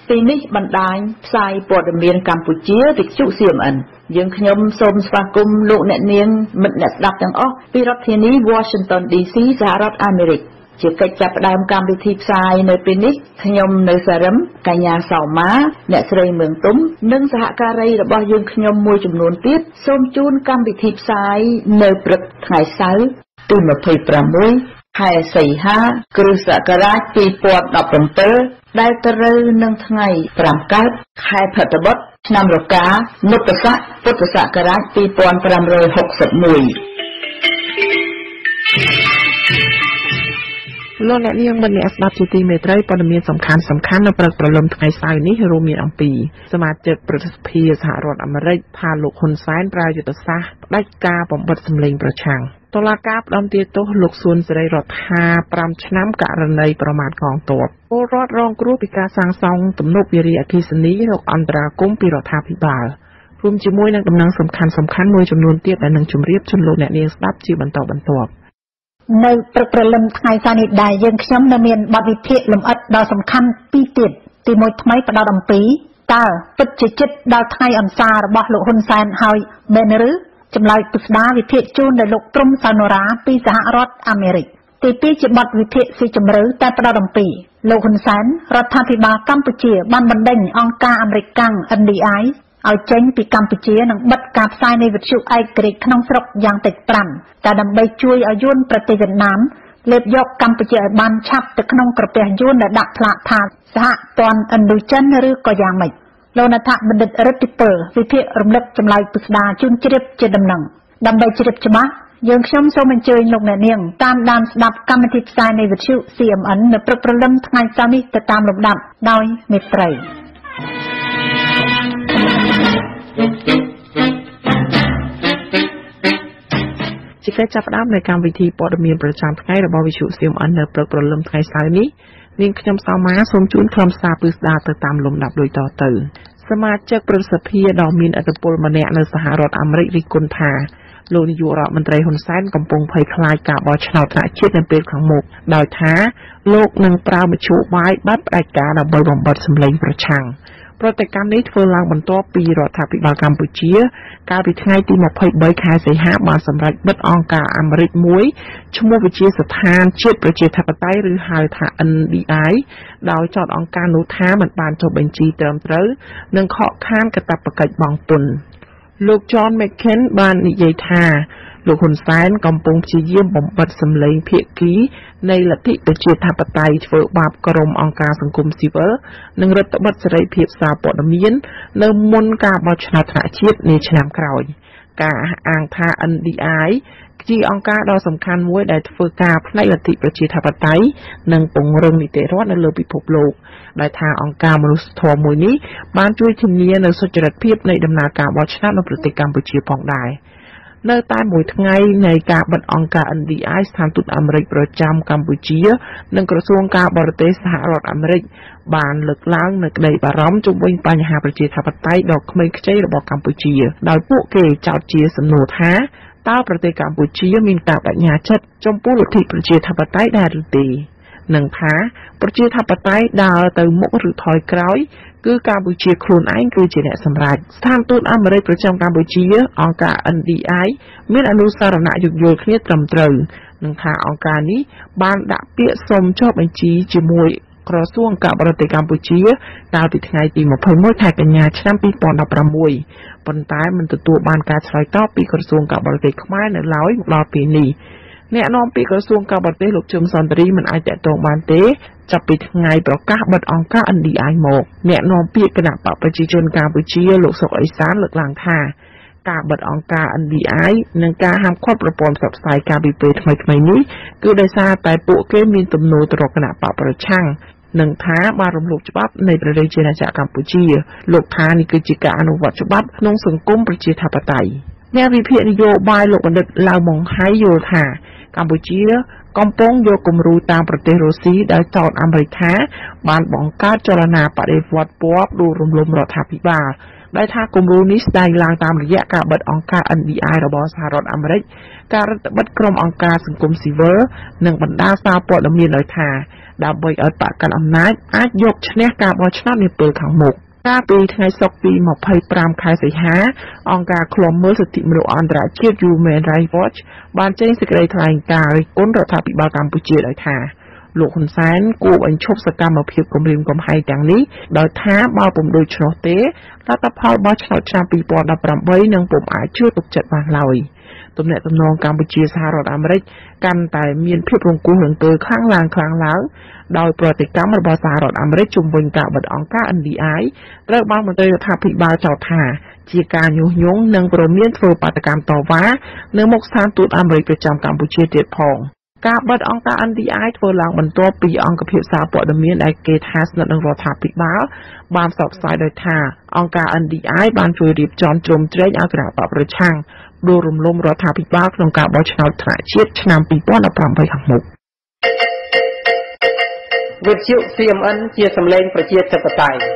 ពីនេះបណ្ដាញផ្សាយព័ត៌មានកម្ពុជាវិទ្យុ CMN យើងខ្ញុំសូមស្វាគមន៍លោកអ្នកនាងមិត្តអ្នកស្ដាប់ទាំងអស់ពីរដ្ឋធានី Washington DC សហរដ្ឋអាមេរិកជាកិច្ចចាប់ផ្ដើមកម្មវិធីផ្សាយនៅពេលនេះខ្ញុំនៅសារិមកញ្ញាសោមាអ្នកស្រីមឿងទុំនិងសហការីរបស់យើងខ្ញុំមួយចំនួនទៀតសូមជូនកម្មវិធីផ្សាយនៅព្រឹកថ្ងៃសៅរ៍ទី26 ខែសីហាគ្រិស្តសករាជ2017ដែលត្រូវនឹងថ្ងៃ5កើតខែភទ្របទឆ្នាំរកានុត្តស័កពុទ្ធសករាជ2561 លោកអ្នកនាងមិនអ្នកស្ដាប់ជាទីមេត្រីព័ត៌មានសំខាន់នៅព្រឹកព្រលឹមថ្ងៃសៅរ៍នេះរួមមានអំពីសមាជិកប្រតិភិយាសហរដ្ឋអាមេរិកថាលោកហ៊ុនសែនប្រើយុទ្ធសាស្ត្រផ្ដាច់ការបំបិទសម្លេងប្រឆាំងតុលាការផ្តន្ទាទោសលោកសួនសេរីរដ្ឋា5ឆ្នាំករណីប្រមាថកងទ័ពពលរដ្ឋរងគ្រោះពីការសាងសង់ទំនប់វារីអគ្គិសនីរកអន្តរាគមន៍ពីរដ្ឋាភិបាលរួមជាមួយនឹងដំណឹងសំខាន់មួយចំនួនទៀតដែលនឹងជម្រាបជូនលោកអ្នកនាងស្ដាប់ជាបន្តបន្ទាប់នៅព្រឹកព្រលឹមថ្ងៃសៅរ៍នេះដែរយើងខ្ញុំនៅមានបទវិភាគលម្អិតដ៏សំខាន់ពីរទៀតទីមួយថ្មីផ្ដោតអំពីតើពិតជាចិត្តដល់ថ្ងៃអន្សាររបស់លោកហ៊ុនសែនហើយមែនឬចម្លើយពិស្ដារវិភាគជូនដោយលោកព្រំសៅនរាពីសហរដ្ឋអាមេរិកទីពីរជាបទវិភាគស៊ីជម្រៅតែផ្ដោតអំពីលោកហ៊ុនសែនរដ្ឋាភិបាលកម្ពុជាបានបណ្ដេញអង្គការអាមេរិកកាំង NDI ឲ្យចេញពីកម្ពុជានិងបិទការផ្សាយនៃវិទ្យុឯករាជ្យក្នុងស្រុកយ៉ាងតិច5តែដើម្បីជួយឲ្យយួនប្រទេសវៀតណាមលេបយកកម្ពុជាឲ្យបានឆាប់ទៅក្នុងក្រពះយួនដែលដាក់ផ្លាកថាសហព័ន្ធឥណ្ឌូចិនឬក៏យ៉ាងម៉េចលោកនាថបណ្ឌិតរិទ្ធិពលវិភាគរំលឹកចម្លើយពិស្ដារជូនជ្រាបជាដំណឹងដើម្បីជ្រាបច្បាស់យើងខ្ញុំសូមអញ្ជើញលោកអ្នកនាងតាមដានស្ដាប់កម្មវិធីផ្សាយនៃវិទ្យុ CMN នៅព្រឹកព្រលឹមថ្ងៃសៅរ៍នេះទៅតាមលំដាប់ដោយមេត្រីជាកិច្ចចាប់ផ្ដើមនៃកម្មវិធីព័ត៌មានប្រចាំថ្ងៃរបស់វិទ្យុ CMN នៅព្រឹកព្រលឹមថ្ងៃសៅរ៍នេះនាងខ្ញុំសោមាសូមជូនខ្លឹមសារពិស្ដារទៅតាមលំដាប់ដូចតទៅសមាជិកប្រសិទ្ធិដ៏មានឥទ្ធិពលម្នាក់នៅសហរដ្ឋអាមេរិករិះគន់ថាលោកនាយករដ្ឋមន្ត្រីហ៊ុនសែនកំពុងភ័យខ្លាចការបោះឆ្នោតថ្នាក់ជាតិនៅពេលខាងមុខដោយថាលោកនឹងប្រើមធ្យោបាយបាត់ផ្ដាច់ការដើម្បីបំបិទសម្លេងប្រឆាំងប្រតិកម្មនេះធ្វើឡើងបន្ទាប់ពីរដ្ឋាភិបាលកម្ពុជាកាលពីថ្ងៃទី23ខែសីហាបានសម្រេចបិទអង្គការអាមេរិកមួយឈ្មោះវិទ្យាស្ថានជាតិប្រជាធិបតេយ្យឬហៅថា NDI ដោយចោទអង្គការនោះថាមិនបានចុះបញ្ជីត្រឹមត្រូវនិងខកខានកាតព្វកិច្ចបង់ពន្ធលោក John McCain បាននិយាយថាលោកហ៊ុនសែនកំពុងព្យាយាមបំបិទសម្លេងភាគីនៃលទ្ធិប្រជាធិបតេយ្យធ្វើបាបក្រុមអង្គការសង្គមស៊ីវិលនិងរដ្ឋបិទសេរីភាពសារព័ត៌មាននៅមុនការបោះឆ្នោតថ្នាក់ជាតិនាឆ្នាំក្រោយការអះអាងថា NDI ជាអង្គការដ៏សំខាន់មួយដែលធ្វើការផ្នែកលទ្ធិប្រជាធិបតេយ្យនិងពង្រឹងនីតិរដ្ឋនៅលើពិភពលោកដែលថាអង្គការមនុស្សធម៌មួយនេះបានជួយធានានូវសុចរិតភាពនៃដំណើរការបោះឆ្នោតនៅប្រទេសកម្ពុជាផងដែរនៅតែមួយថ្ងៃនៃការបិទអង្គការ NDI ស្ថានទូតអាមេរិកប្រចាំកម្ពុជានិងក្រសួងការបរទេសសហរដ្ឋអាមេរិកបានលើកឡើងនូវក្តីបារម្ភជុំវិញបញ្ហាប្រជាធិបតេយ្យដ៏ក្មេងខ្ចីរបស់កម្ពុជាដោយពួកគេចោទជាសំណួរថាតើប្រទេសកម្ពុជាមានការបញ្ញាចិត្តចំពោះលទ្ធិប្រជាធិបតេយ្យដែរឬទេនិងថាប្រជាធិបតេយ្យដើរទៅមុខឬថយក្រោយគឺកម្ពុជាខ្លួនឯងគឺជាអ្នកសម្រេចស្ថានទូតអាមេរិកប្រចាំកម្ពុជាអង្គការ NDI មានអនុសារណៈយោគយល់គ្នាត្រឹមត្រូវនឹងថាអង្គការនេះបានដាក់ពាក្យសុំចុះបញ្ជីជាមួយក្រសួងការបរទេសកម្ពុជាកាលពីថ្ងៃទី21ខែកញ្ញាឆ្នាំ2016ប៉ុន្តែមិនទទួលបានការឆ្លើយតបពីក្រសួងការបរទេសខ្មែរនៅឡើយមកដល់ពេលនេះអ្នកនាំពាក្យក្រសួងការបរទេសលោកជឹមសន្តិរីមិនអាចតាក់ទងបានទេចាប់ពីថ្ងៃប្រកាសបិទអង្គការ NDI មកអ្នកនាំពាក្យគណៈបកប្រជាជនកម្ពុជាលោកសុកអេសានលើកឡើងថាការបិទអង្គការ NDI និងការហាមឃាត់ប្រព័ន្ធផ្សព្វផ្សាយការពីពេលថ្មីៗនេះគឺដោយសារតែពួកគេមានទំនោរទៅរកគណៈបកប្រឆាំងនិងថាបានរំលោភច្បាប់នៃព្រះរាជាណាចក្រកម្ពុជាលោកថានេះគឺជាការអនុវត្តច្បាប់ក្នុងសង្គមប្រជាធិបតេយ្យអ្នកវិភាគនយោបាយលោកបណ្ឌិតឡាវម៉ុងហៃយល់ថាកម្ពុជាកំពុងយកគំរូតាមប្រទេសរុស្ស៊ីដែលចោទអាមេរិកថាបានបង្កើតចលនាបដិវត្តពណ៌ដួលរំលំរដ្ឋាភិបាលដែលថាគំរូនេះស្ដែងឡើងតាមរយៈការបិទអង្គការ NDI របស់សហរដ្ឋអាមេរិកការរដ្ឋបិទក្រុមអង្គការសង្គមស៊ីវិលនិងបណ្ដាសារព័ត៌មានដោយថាដើម្បីឲ្យបកកាន់អំណាចអាចយកឈ្នះការបោះឆ្នោតនាពេលខាងមុខកាលពីថ្ងៃសុក្រទី25ខែសីហាអង្គការឃ្លាំមើលសិទ្ធិមនុស្សអន្តរជាតិ Human Rights Watch បានចេញសេចក្តីថ្លែងការណ៍រិះគន់រដ្ឋាភិបាលកម្ពុជាដោយថាលោកហ៊ុនសែនគួរបញ្ឈប់សកម្មភាពគំរាមកំហែងទាំងនេះដោយថាបើពុំដូច្នោះទេលទ្ធផលបោះឆ្នោតឆ្នាំ2018នឹងពុំអាចជឿទុកចិត្តបានឡើយទំនាក់ទំនងកម្ពុជាសហរដ្ឋអាមេរិកកាន់តែមានភាពរង្គោះរង្គើខ្លាំងឡើងដោយប្រតិកម្មរបស់សហរដ្ឋអាមេរិកជំវិញការបិទអង្គការ NDI ត្រូវបានមន្ត្រីរដ្ឋាភិបាលចោទថាជាការញុះញង់និងព្រមានធ្វើបាតកម្មតវ៉ានៅមុខស្ថានទូតអាមេរិកប្រចាំកម្ពុជាទៀតផងការបិទអង្គការ NDI ធ្វើឡើងបន្ទាប់ពីអង្គភាពសារព័ត៌មានដែលគេថាស្និទ្ធនឹងរដ្ឋាភិបាលបានផ្សព្វផ្សាយដោយថាអង្គការ NDI បានជួយរៀបចំជ្រោមជ្រែងឲ្យគណៈបកប្រឆាំងដួលរំលំរដ្ឋាភិបាលក្នុងការបោះឆ្នោតថ្នាក់ជាតិឆ្នាំ2018ខាងមុខវិទ្យុ CMN ជាសម្លេងប្រជាធិបតេយ្យ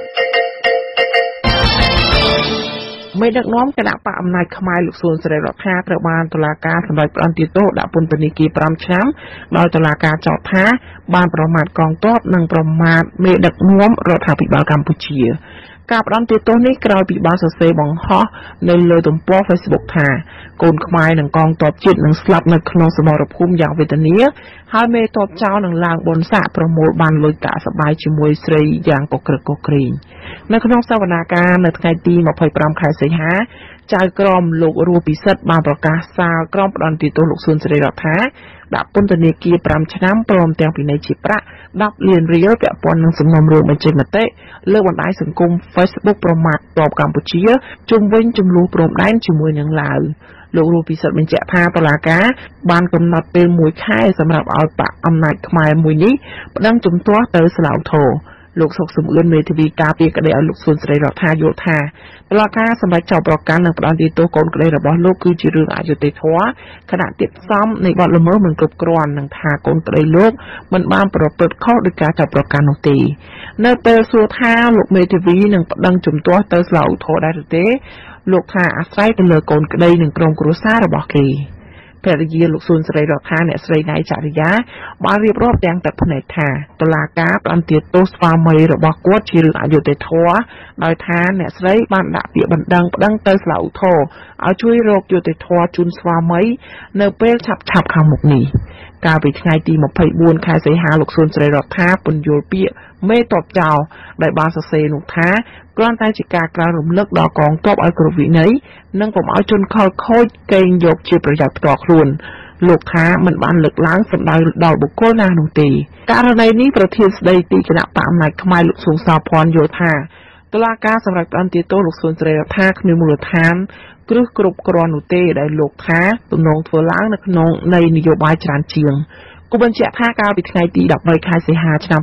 មេដឹកនាំគណៈបកអំណាចខ្មែរលោកសួនសេរីរដ្ឋាត្រូវបានតុលាការសម្រេចផ្តន្ទាទោសដាក់ពន្ធនាគារ5ឆ្នាំដោយតុលាការចោទថាបានប្រមាថកងទ័ពនិងប្រមាថមេដឹកនាំរដ្ឋាភិបាលកម្ពុជាការផ្តន្ទាទោសនេះក្រោយពីបានសរសេរបង្ហោះនៅលើទំព័រ Facebook ថាកូនខ្មែរនិងកងទ័ពជាតិនឹងស្លាប់នៅក្នុងសមរភូមិយ៉ាងវេទនាហើយមេទ័ពចៅនឹងឡើងបនសាកប្រមូលបានលុយកាក់សប្បាយជាមួយស្រីយ៉ាងកក្រឹកកក្រែងនៅក្នុងសវនាការនៅថ្ងៃទី25ខែសីហាចៅក្រមលោករស់ពិសិដ្ឋបានប្រកាសសាលក្រមផ្តន្ទាទោសលោកសួនសេរីរដ្ឋាដាក់ពន្ធនាគារ5ឆ្នាំព្រមទាំងពិន័យជាប្រាក់10លានរៀលពាក់ព័ន្ធនឹងសំណុំរឿងបញ្ចេញមតិលើបណ្ដាញសង្គម Facebook ប្រមាថទ័ពកម្ពុជាជុំវិញចំនួនព្រំដែនជាមួយនឹងឡាវលោករស់ពិសិដ្ឋបញ្ជាក់ថាតុលាការបានកំណត់ពេល1ខែសម្រាប់ឲ្យបកអំណាចខ្មែរមួយនេះប្តឹងជំទាស់ទៅសាលាឧទ្ធរលោកសុកសំអឿនមេធាវីការពារក្តីឲ្យលោកសួនសេរីរដ្ឋាយល់ថាតុលាការសម្រេចចោទប្រកាន់និងផ្តន្ទាទោសកូនក្តីរបស់លោកគឺជារឿងអយុត្តិធម៌ខណៈទៀតផ្សំនៃបទល្មើសមិនគ្រប់គ្រាន់និងថាកូនក្តីលោកមិនបានប្រព្រឹត្តខុសដោយការចោទប្រកាន់នោះទេនៅពេលសួរថាលោកមេធាវីនឹងប្តឹងជំទាស់ទៅសាលាឧទ្ធរដែរឬទេលោកថាអាស្រ័យទៅលើកូនក្តីនិងក្រុមគ្រួសាររបស់គេភរិយាលោកសួនសេរីរដ្ឋាអ្នកស្រីណៃចរិយាបានរៀបរាប់ទាំងទឹកភ្នែកថាតុលាការផ្តន្ទាទោសស្វាមីរបស់គាត់ជារឿងអយុត្តិធម៌ដោយថាអ្នកស្រីបានដាក់ពាក្យបណ្ដឹងប្តឹងទៅសាលាឧទ្ធរឲ្យជួយរកយុត្តិធម៌ជូនស្វាមីនៅពេលឆាប់ខាងមុខនេះកាលពីថ្ងៃទី24ខែសីហាលោកសួនសេរីរដ្ឋាពន្យល់ពាក្យមេតបចោលដែលបានសរសេរនោះថាគ្រាន់តែជាការក្រើនរំលឹកដល់កងទ័ពឲ្យគ្រប់វិន័យនិងកុំឲ្យជនខិលខូចកេងយកជាប្រយោជន៍ផ្ទាល់ខ្លួនលោកថាមិនបានលើកឡើងសម្ដៅដល់បុគ្គលណានោះទេករណីនេះប្រធានស្ដីទីគណៈបកអំណាចខ្មែរលោកសួងសោភ័ណ្ឌយល់ថាតុលាការសម្រាប់ផ្តន្ទាទោសលោកសួនសេរីរដ្ឋាគ្មានមូលដ្ឋានគ្រឹះគ្រប់គ្រាន់នោះទេដែលលោកថាទំនងធ្វើឡើងនៅក្នុងនៃនយោបាយច្រើនជាងគូបញ្ជាក់ថាកាលពីថ្ងៃទី13ខែសីហាឆ្នាំ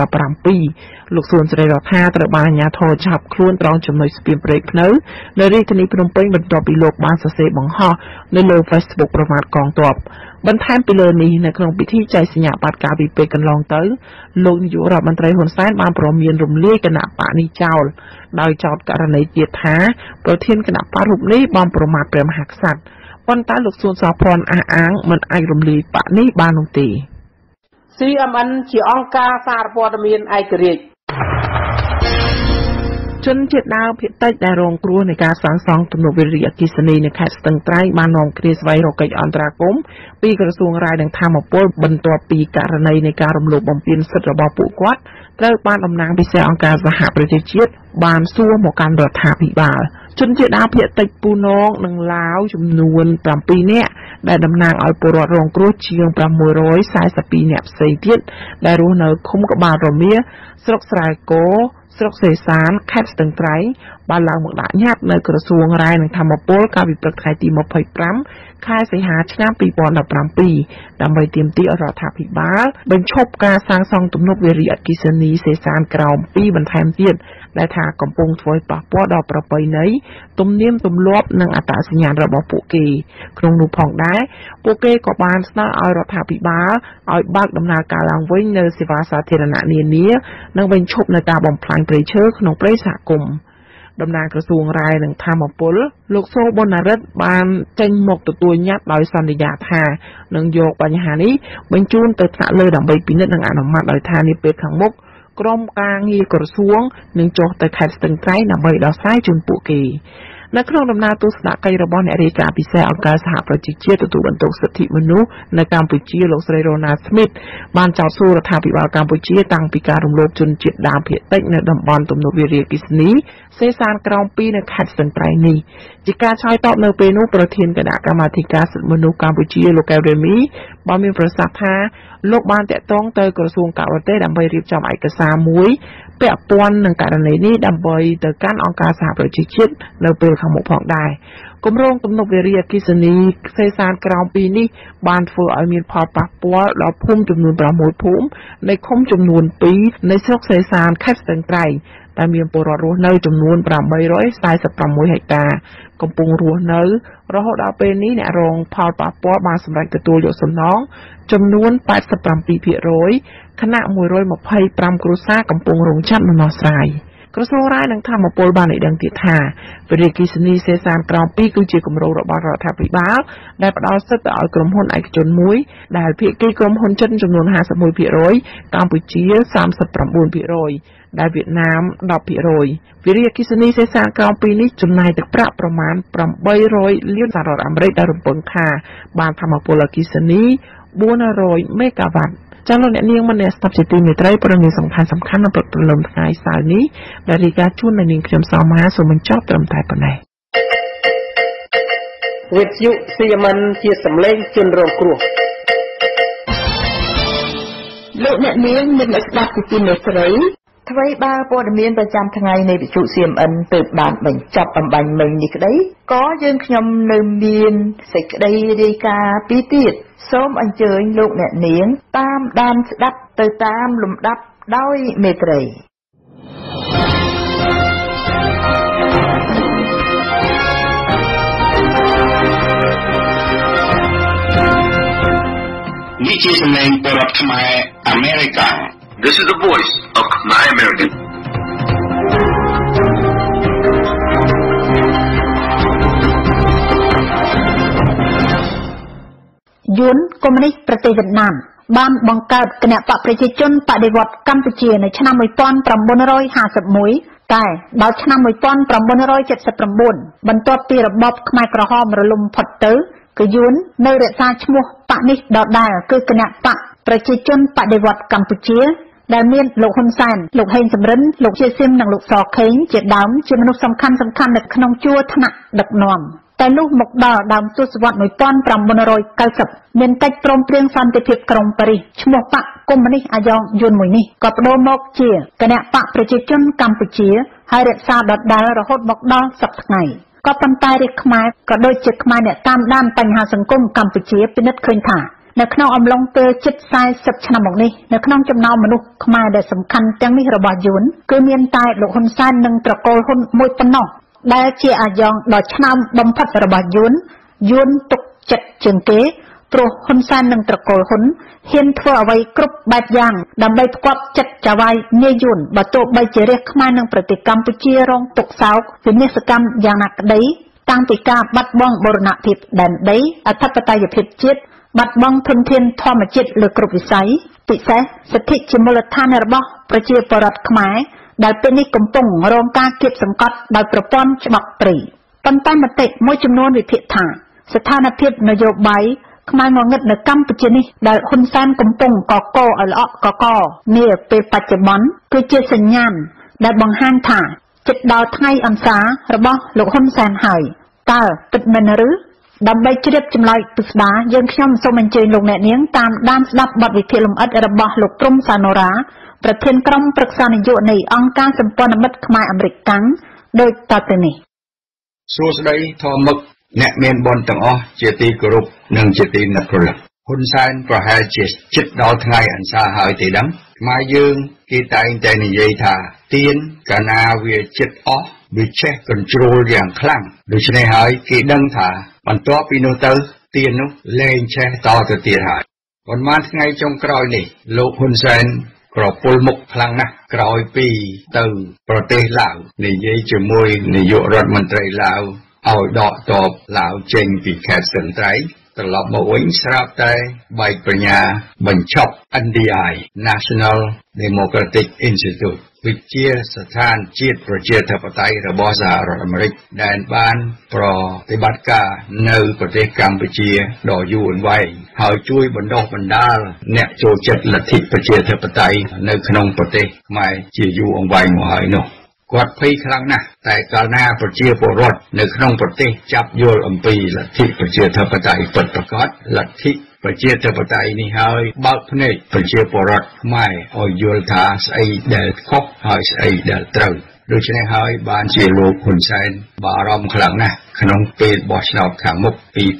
2017លោកសួនសេរីរដ្ឋាត្រូវបានអាជ្ញាធរចាប់ខ្លួនត្រង់ចំណុចស្ពានព្រែកភ្នៅនៅរាជធានីភ្នំពេញបន្ទាប់ពីលោកបានសរសេរបង្ហោះនៅលើ Facebook ប្រមាថកងទ័ពបន្ថែមពីលើនេះនៅក្នុងពិធីចែកសញ្ញាបត្រកាលពីពេលកន្លងទៅលោកនាយករដ្ឋមន្ត្រីហ៊ុនសែនបានប្រមានរំលាយគណៈបកនេះចោលដោយចោទករណីទៀតថាប្រធានគណៈបករូបនេះបានប្រមាថព្រះមហាក្សត្រប៉ុន្តែលោកសួនសោភ័ណ្ឌអះអាងមិនអាចរំលាយបកនេះបាននោះទេ CMN ជាអង្គការសារព័ត៌មានឯករាជ្យជនជាតិដើមភាគតិចដែលរងគ្រោះនៃការសាងសង់ទំនប់វារីអគ្គិសនីនៅខេត្តស្ទឹងត្រែងបាននាំគ្នាស្វែងរកកិច្ចអន្តរាគមន៍ពីក្រសួងរាយនឹងធម្មពលបន្ទាប់ពីករណីនៃការរំលោភបំពានសិទ្ធិរបស់ពួកគាត់ត្រូវបានតំណាងពិសេសអង្គការសហប្រជាជាតិបានសួរមកកាន់រដ្ឋាភិបាលជនជាតិដើមភាគតិចពូនងនិងឡាវចំនួន7នាក់ដែលតំណាងឲ្យពលរដ្ឋរងគ្រោះជាង642នាក់ផ្សេងទៀតដែលរស់នៅឃុំក្បាលរមៀស្រុកស្រែគោស្រុកសេសានខេត្តស្ទឹងត្រែងបានឡើងមកដាក់ញត្តិនៅក្រសួងរាយនឹងធម្មពលកាលពីព្រឹកថ្ងៃទី25ខែសីហាឆ្នាំ2017ដើម្បីទាមទាររដ្ឋាភិបាលបញ្ឈប់ការសាងសង់ទំនប់វារីអគ្គិសនីសេសានក្រោម2បន្ថែមទៀតដែលថាកំពុងធ្វើប៉ះពាល់ដល់ប្រពៃណីទំនៀមទម្លាប់និងអត្តសញ្ញាណរបស់ពួកគេក្នុងនោះផងដែរពួកគេក៏បានស្នើឲ្យរដ្ឋាភិបាលឲ្យបើកដំណើរការឡើងវិញនៅសេវាសាធារណៈនានានិងបញ្ឈប់នៅការបំផ្លាញព្រៃឈើក្នុងព្រៃសហគមន៍តំណាងក្រសួងរាយនិងធម្មពលលោកសូប៊ុនណារិទ្ធបានចេញមកទទួលញត្តិដោយសន្យាថានឹងយកបញ្ហានេះបញ្ជូនទៅថ្នាក់លើដើម្បីពិនិត្យនិងអនុម័តដោយថានាពេលខាងមុខក្រុមការងារក្រសួងនឹងចុះទៅខេត្តស្ទឹងត្រែងដើម្បីដោះស្រាយជូនពួកគេនៅក្នុងដំណើរទស្សនកិច្ចរបស់អ្នករាយការណ៍ពិសេសអង្គការសហប្រជាជាតិទទួលបន្ទុកសិទ្ធិមនុស្សនៅកម្ពុជាលោកស្រី Ronald Smith បានចោទសួររដ្ឋាភិបាលកម្ពុជាតាំងពីការរំលោភជនជាតិដើមភាគតិចនៅតំបន់ទំនប់វារីអគ្គិសនីសេសានក្រោម2នៅខេត្តស្ទឹងត្រែងនេះជាការឆ្លើយតបនៅពេលនោះប្រធានគណៈកម្មាធិការសិទ្ធិមនុស្សកម្ពុជាលោកកែវរេមីបានមានប្រសាសន៍ថាលោកបានតាក់ទងទៅក្រសួងការបរទេសដើម្បីរៀបចំឯកសារមួយពាក់ព័ន្ធនឹងករណីនេះដើម្បីទៅកាន់អង្គការសហប្រជាជាតិនៅពេលខាងមុខផងដែរគម្រោងទំនប់វារីអគ្គិសនីសេសានក្រោម2នេះបានធ្វើឲ្យមានផលប៉ះពាល់ដល់ភូមិចំនួន6ភូមិនៃឃុំចំនួន2នៃស្រុកសេសានខេត្តស្ទឹងត្រែងដែលមានពលរដ្ឋរស់នៅចំនួន846ហិកតាកំពុងរស់នៅរហូតដល់ពេលនេះអ្នករងផលប៉ះពាល់បានសម្រេចទទួលយកសំណងចំនួន 87% ខណៈ125គ្រួសារកំពុងរងចាំដំណោះស្រាយក្រសួងរាយនឹងធម្មពលបានឲ្យដឹងទៀតថាវិរិយអគ្គិសនីសេសានក្រោម2គឺជាគម្រោងរបស់រដ្ឋាភិបាលដែលផ្ដល់សិទ្ធិទៅឲ្យក្រុមហ៊ុនឯកជនមួយដែលភាគីក្រុមហ៊ុនចិនចំនួន 51% កម្ពុជា 39% ដែលវៀតណាម 10% វិរិយអគ្គិសនីសេសានក្រោម2នេះចំណាយទឹកប្រាក់ប្រមាណ$800 លានសហរដ្ឋអាមេរិកដែលរំពឹងថាបានធម្មពលអគ្គិសនី400 មេហ្គាវ៉ាត់ចាលោកអ្នកនាងមនៈស្ដាប់ជាទីមេត្រីព័ត៌មានសំខាន់នៅព្រឹកព្រលឹមថ្ងៃសៅរ៍នេះដែលរាយការណ៍ជូននៅនាងខ្ញុំសោមាសូមបញ្ចប់ត្រឹមតែប៉ុណ្ណេះវិទ្យុសៀមិនជាសម្លេងជនរងគ្រោះលោកអ្នកនាងមនៈស្ដាប់ជាទីមេត្រីអ្វីបើព័ត៌មានប្រចាំថ្ងៃនៃវិទ្យុ CMN ទើបបានបញ្ចប់អំបញ្ញមិញនេះក្តីក៏យើងខ្ញុំនៅមានសេចក្តីរាយការណ៍ពីរទៀតសូមអញ្ជើញលោកអ្នកនាងតាមដានស្ដាប់ទៅតាមលំដាប់ដោយមេត្រីនេះជាសំឡេងពលរដ្ឋខ្មែរអាមេរិក This is the voice of Khmer American. យួនកុម្មុយនីសប្រទេសវៀតណាមបានបង្កើតគណៈបកប្រជាជនបដិវត្តន៍កម្ពុជានៅឆ្នាំ1951តែដល់ឆ្នាំ1979បន្ទាប់ពីរបបខ្មែរក្រហមរលំផុតទៅគឺយួននៅរក្សាឈ្មោះបកនេះដដែលគឺគណៈបកប្រជាជនបដិវត្តន៍កម្ពុជាដែលមានលោកហ៊ុនសែនលោកហេងសំរិនលោកជាសៀមនិងលោកសខេងជាដើមជាមនុស្សសំខាន់នៅក្នុងជួរថ្នាក់ដឹកនាំតែលុះមកដល់ដើមទសវត្សរ៍1990មានកិច្ចព្រមព្រៀងសន្តិភាពក្រុងប៉ារីសឈ្មោះបកកុម្មុយនីសអាយ៉ងយួនមួយនេះក៏បដូរមកជាគណៈបកប្រជាជនកម្ពុជាហើយរក្សាដដែលរហូតមកដល់សប្តាហ៍ថ្ងៃក៏ប៉ុន្តែរាជខ្មែរក៏ដូចជាខ្មែរអ្នកតាមដានបញ្ហាសង្គមកម្ពុជាពិនិត្យឃើញថានៅក្នុងអំឡុងពេលជិត40ឆ្នាំមកនេះនៅក្នុងចំណោមមនុស្សខ្មែរដែលសំខាន់ទាំងនេះរបស់យួនគឺមានតែលោកហ៊ុនសែននិងត្រកូលហ៊ុនមួយប៉ុណ្ណោះដែលជាអាយ៉ងដ៏ឆ្នើមបំផុតរបស់យួនទុកចិត្តជាងគេព្រោះហ៊ុនសែននិងត្រកូលហ៊ុនហ៊ានធ្វើអ្វីគ្រប់បែបយ៉ាងដើម្បីផ្គាប់ចិត្តចៅហ្វាយនាយួនបើទោះបីជារាជខ្មែរនិងប្រទេសកម្ពុជារងទុក្ខសោកវិនាសកម្មយ៉ាងណាក្តីតាំងពីការបាត់បង់បូរណភាពដែនដីអធិបតេយ្យភាពជាតិបាត់បង់ធនធានធម្មជាតិលើគ្រប់វិស័យពិសេសសិទ្ធិជាមូលដ្ឋានរបស់ប្រជាពលរដ្ឋខ្មែរដែលពេលនេះកំពុងរងការគាបសង្កត់ដោយប្រព័ន្ធច្បាប់ព្រៃប៉ុន្តែមតិមួយចំនួនវិភាគថាស្ថានភាពនយោបាយខ្មែរងងឹតនៅកម្ពុជានេះដែលហ៊ុនសែនកំពុងកកឲ្យល្អក់កកនាពេលបច្ចុប្បន្នគឺជាសញ្ញាណដែលបង្ហាញថាជិតដល់ថ្ងៃអន្សារបស់លោកហ៊ុនសែនហើយតើពិតមែនឬដើម្បីជ្រាបចម្លើយពិស្ដារយើងខ្ញុំសូមអញ្ជើញលោកអ្នកនាងតាមដានស្ដាប់បទវិភាគលម្អិតរបស់លោកព្រំសាណូរ៉ាប្រធានក្រុមប្រឹក្សានយោបាយនៃអង្គការសម្ព័ន្ធមិត្តខ្មែរអាមេរិកកាំងដោយតទៅនេះសួស្តីធម្មឹកអ្នកមានបុណ្យទាំងអស់ជាទីគោរពនិងជាទីនឹករលឹកហ៊ុនសែនប្រហែលជាចិត្តដល់ថ្ងៃអន្សាហើយទេដឹងខ្មែរយើងគេតែងតែនិយាយថាទៀនកាលណាវាចិត្តអស់វាចេះ control យ៉ាងខ្លាំងដូច្នេះហើយគេដឹងថាបន្ទាប់ពីនោះទៅទៀននោះលែងចេះតទៅទៀតហើយប៉ុន្មានថ្ងៃចុងក្រោយនេះលោកហ៊ុនសែនក្រពុលមុខខ្លាំងណាស់ក្រោយពីទៅប្រទេសឡាវនិយាយជាមួយនាយករដ្ឋមន្ត្រីឡាវឲ្យដកទ័ពឡាវចេញពីខេត្តស្ទឹងត្រែងត្រឡប់មកវិញស្រាប់តែបែកបញ្ញាបញ្ឈប់ NDI National Democratic Institute វិទ្យាស្ថានជាតិប្រជាធិបតេយ្យរបស់សហរដ្ឋអាមេរិកដែលបានប្រតិបត្តិការនៅប្រទេសកម្ពុជាដ៏យូរអង្វែងហើយជួយបណ្ដុះបណ្ដាលអ្នកចូលចិត្តលទ្ធិប្រជាធិបតេយ្យនៅក្នុងប្រទេសខ្មែរជាយូរអង្វែងមកហើយនោះគាត់ភ័យខ្លាំងណាស់តែកាលណាប្រជាពលរដ្ឋនៅក្នុងប្រទេសចាប់យល់អំពីលទ្ធិប្រជាធិបតេយ្យពិតប្រាកដលទ្ធិប្រជាធិបតេយ្យនេះហើយបើកភ្នែកប្រជាពលរដ្ឋខ្មែរឲ្យយល់ថាស្អីដែលខុសហើយស្អីដែលត្រូវដូច្នេះហើយបានជាលោកហ៊ុនសែនបារម្ភខ្លាំងណាស់ក្នុងពេលបោះឆ្នោតខាងមុខ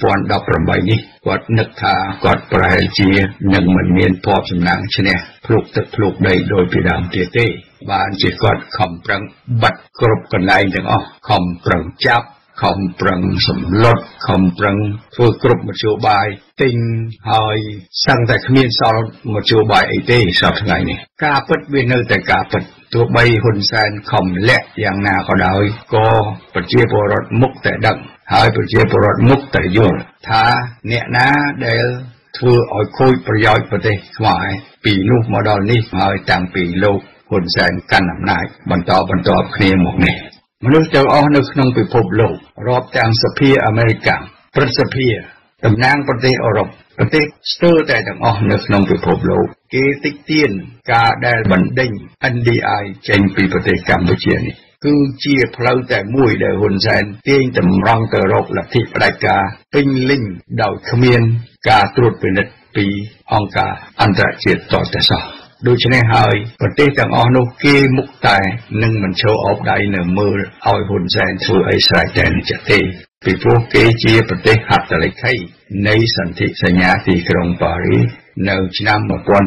2018នេះគាត់នឹកថាគាត់ប្រហែលជានឹងមិនមានភ័ព្វសំណាងឈ្នះភ្លុកទឹកភ្លុកដីដោយពីដើមទៀតទេបានជាគាត់ខំប្រឹងបិទគ្រប់កន្លែងទាំងអស់ខំប្រឹងចាប់ខំប្រឹងសម្លុតខំប្រឹងធ្វើគ្រប់មធ្យោបាយទិញហើយសឹងតែគ្មានសល់មធ្យោបាយអីទេសប្តាហ៍ថ្ងៃនេះការពិតវានៅតែការពិតទោះបីហ៊ុនសែនខំលាក់យ៉ាងណាក៏ដោយក៏ប្រជាពលរដ្ឋមុខតែដឹងហើយប្រជាពលរដ្ឋមុខតែយល់ថាអ្នកណាដែលធ្វើឲ្យខូចប្រយោជន៍ប្រទេសខ្មែរពីនោះមកដល់នេះហើយតាំងពីលោកហ៊ុនសែនកាន់អំណាចបន្តគ្នាមកនេះមនុស្សទាំងអស់នៅក្នុងពិភពលោករាប់ទាំងសភាអាមេរិកព្រឹទ្ធសភាតំណាងប្រទេសអឺរ៉ុបប្រទេសស្ទើរតែទាំងអស់នៅក្នុងពិភពលោកគេតិចទៀនការដែលបណ្ដេញ NDI ចេញពីប្រទេសកម្ពុជានេះគឺជាផ្លូវតែមួយដែលហ៊ុនសែនទាញតម្រង់ទៅរកលទ្ធិផ្ដាច់ការពេញលេញដោយគ្មានការត្រួតពិនិត្យពីអង្គការអន្តរជាតិតទៅសោះដូច្នេះហើយប្រទេសទាំងអស់នោះគេមុខតែនឹងមិនឈរអបដៃនៅមើលឲ្យហ៊ុនសែនធ្វើអីស្រេចតែនេះទេពីព្រោះគេជាប្រទេសហត្ថលេខីនៃសន្ធិសញ្ញាទីក្រុងប៉ារីសនៅឆ្នាំ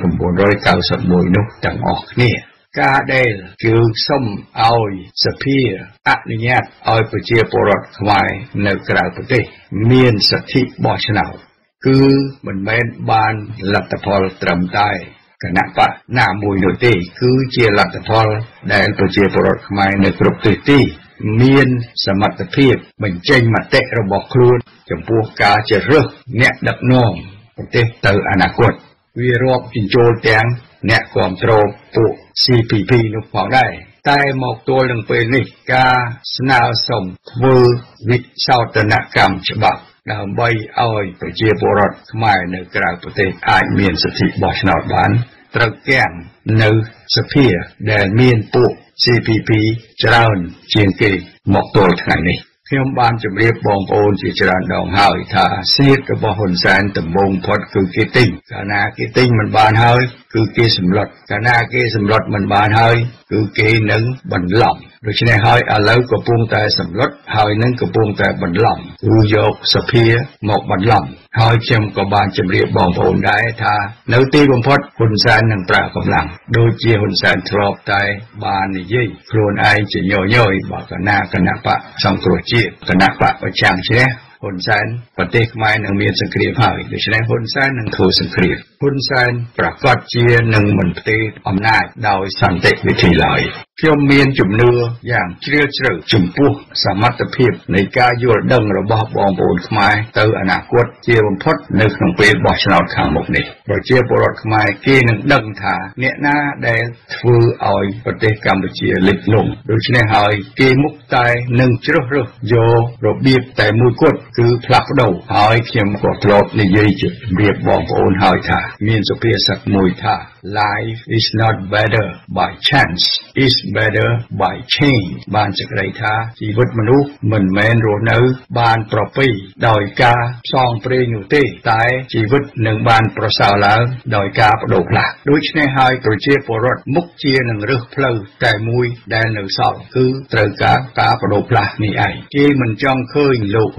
1991នោះទាំងអស់គ្នាការដែលគឺសុំឲ្យសភាអនុញ្ញាតឲ្យប្រជាពលរដ្ឋខ្មែរនៅក្រៅប្រទេសមានសិទ្ធិបោះឆ្នោតគឺមិនមែនបានលទ្ធផលត្រឹមតែគណៈបកណាមួយនោះទេគឺជាលទ្ធផលដែលប្រជាពលរដ្ឋខ្មែរនៅគ្រប់ទិសទីមានសមត្ថភាពបញ្ចេញមតិរបស់ខ្លួនចំពោះការជ្រើសរើសអ្នកដឹកនាំប្រទេសទៅអនាគតវារាប់បញ្ចូលទាំងអ្នកគ្រប់គ្រងពួក CPP នោះផងដែរតែមកទល់នឹងពេលនេះការស្នើសុំធ្វើវិសោធនកម្មច្បាប់ដើម្បីឲ្យប្រជាពលរដ្ឋខ្មែរនៅក្រៅប្រទេសអាចមានសិទ្ធិបោះឆ្នោតបានត្រូវគាំងនៅសភាដែលមានពួក CPP ច្រើនជាងគេមកទល់ថ្ងៃនេះខ្ញុំបានជម្រាបបងប្អូនជាច្រើនដងហើយថាសៀតរបស់ហ៊ុនសែនដំបូងផុតគឺគេទិញកាលណាគេទិញមិនបានហើយគឺគេសម្លុតកាលណាគេសម្លុតមិនបានហើយគឺគេនឹងបន្លំដូច្នេះហើយឥឡូវកំពុងតែសម្លុតហើយនឹងកំពុងតែបន្លំគឺយកសភាមកបន្លំហើយខ្ញុំក៏បានជម្រាបបងប្អូនដែរថានៅទីបំផុតហ៊ុនសែននឹងប្រើកម្លាំងដូចជាហ៊ុនសែនធ្លាប់តែបាននិយាយខ្លួនឯងជាញយបើកណាគណៈបកសង្គ្រោះជាតិគណៈបកប្រឆាំងឈ្នះហ៊ុនសែនប្រទេសខ្មែរនឹងមានសង្គ្រាមហើយដូច្នេះហ៊ុនសែននឹងធ្វើសង្គ្រាមហ៊ុនសែនប្រកាសជានឹងមិនផ្ទេរអំណាចដោយសន្តិវិធីឡើយខ្ញុំមានជំនឿយ៉ាងជ្រាលជ្រៅចំពោះសមត្ថភាពនៃការយល់ដឹងរបស់បងប្អូនខ្មែរទៅអនាគតជាបំផុតនៅក្នុងពេលបោះឆ្នោតខាងមុខនេះប្រជាពលរដ្ឋខ្មែរគេនឹងដឹងថាអ្នកណាដែលធ្វើឲ្យប្រទេសកម្ពុជាលិចលង់ដូច្នេះហើយគេមុខតែនឹងជ្រើសរើសយករបៀបតែមួយគត់គឺផ្លាស់ប្ដូរហើយខ្ញុំក៏ធ្លាប់និយាយជម្រាបបងប្អូនហើយថាមានសុភាសិតមួយថា Life is not better by chance is better by change បានសេចក្តីថាជីវិតមនុស្សមិនមែនរស់នៅបានប្រពៃដោយការផ្សងព្រេងនោះទេតែជីវិតនឹងបានប្រសើរឡើងដោយការបដូរផ្លាស់ដូច្នេះហើយប្រជាពលរដ្ឋមុខជានឹងរើសផ្លូវតែមួយដែលនៅសល់គឺត្រូវការបដូរផ្លាស់នេះឯងគេមិនចង់ឃើញលោកហ៊ុនសែន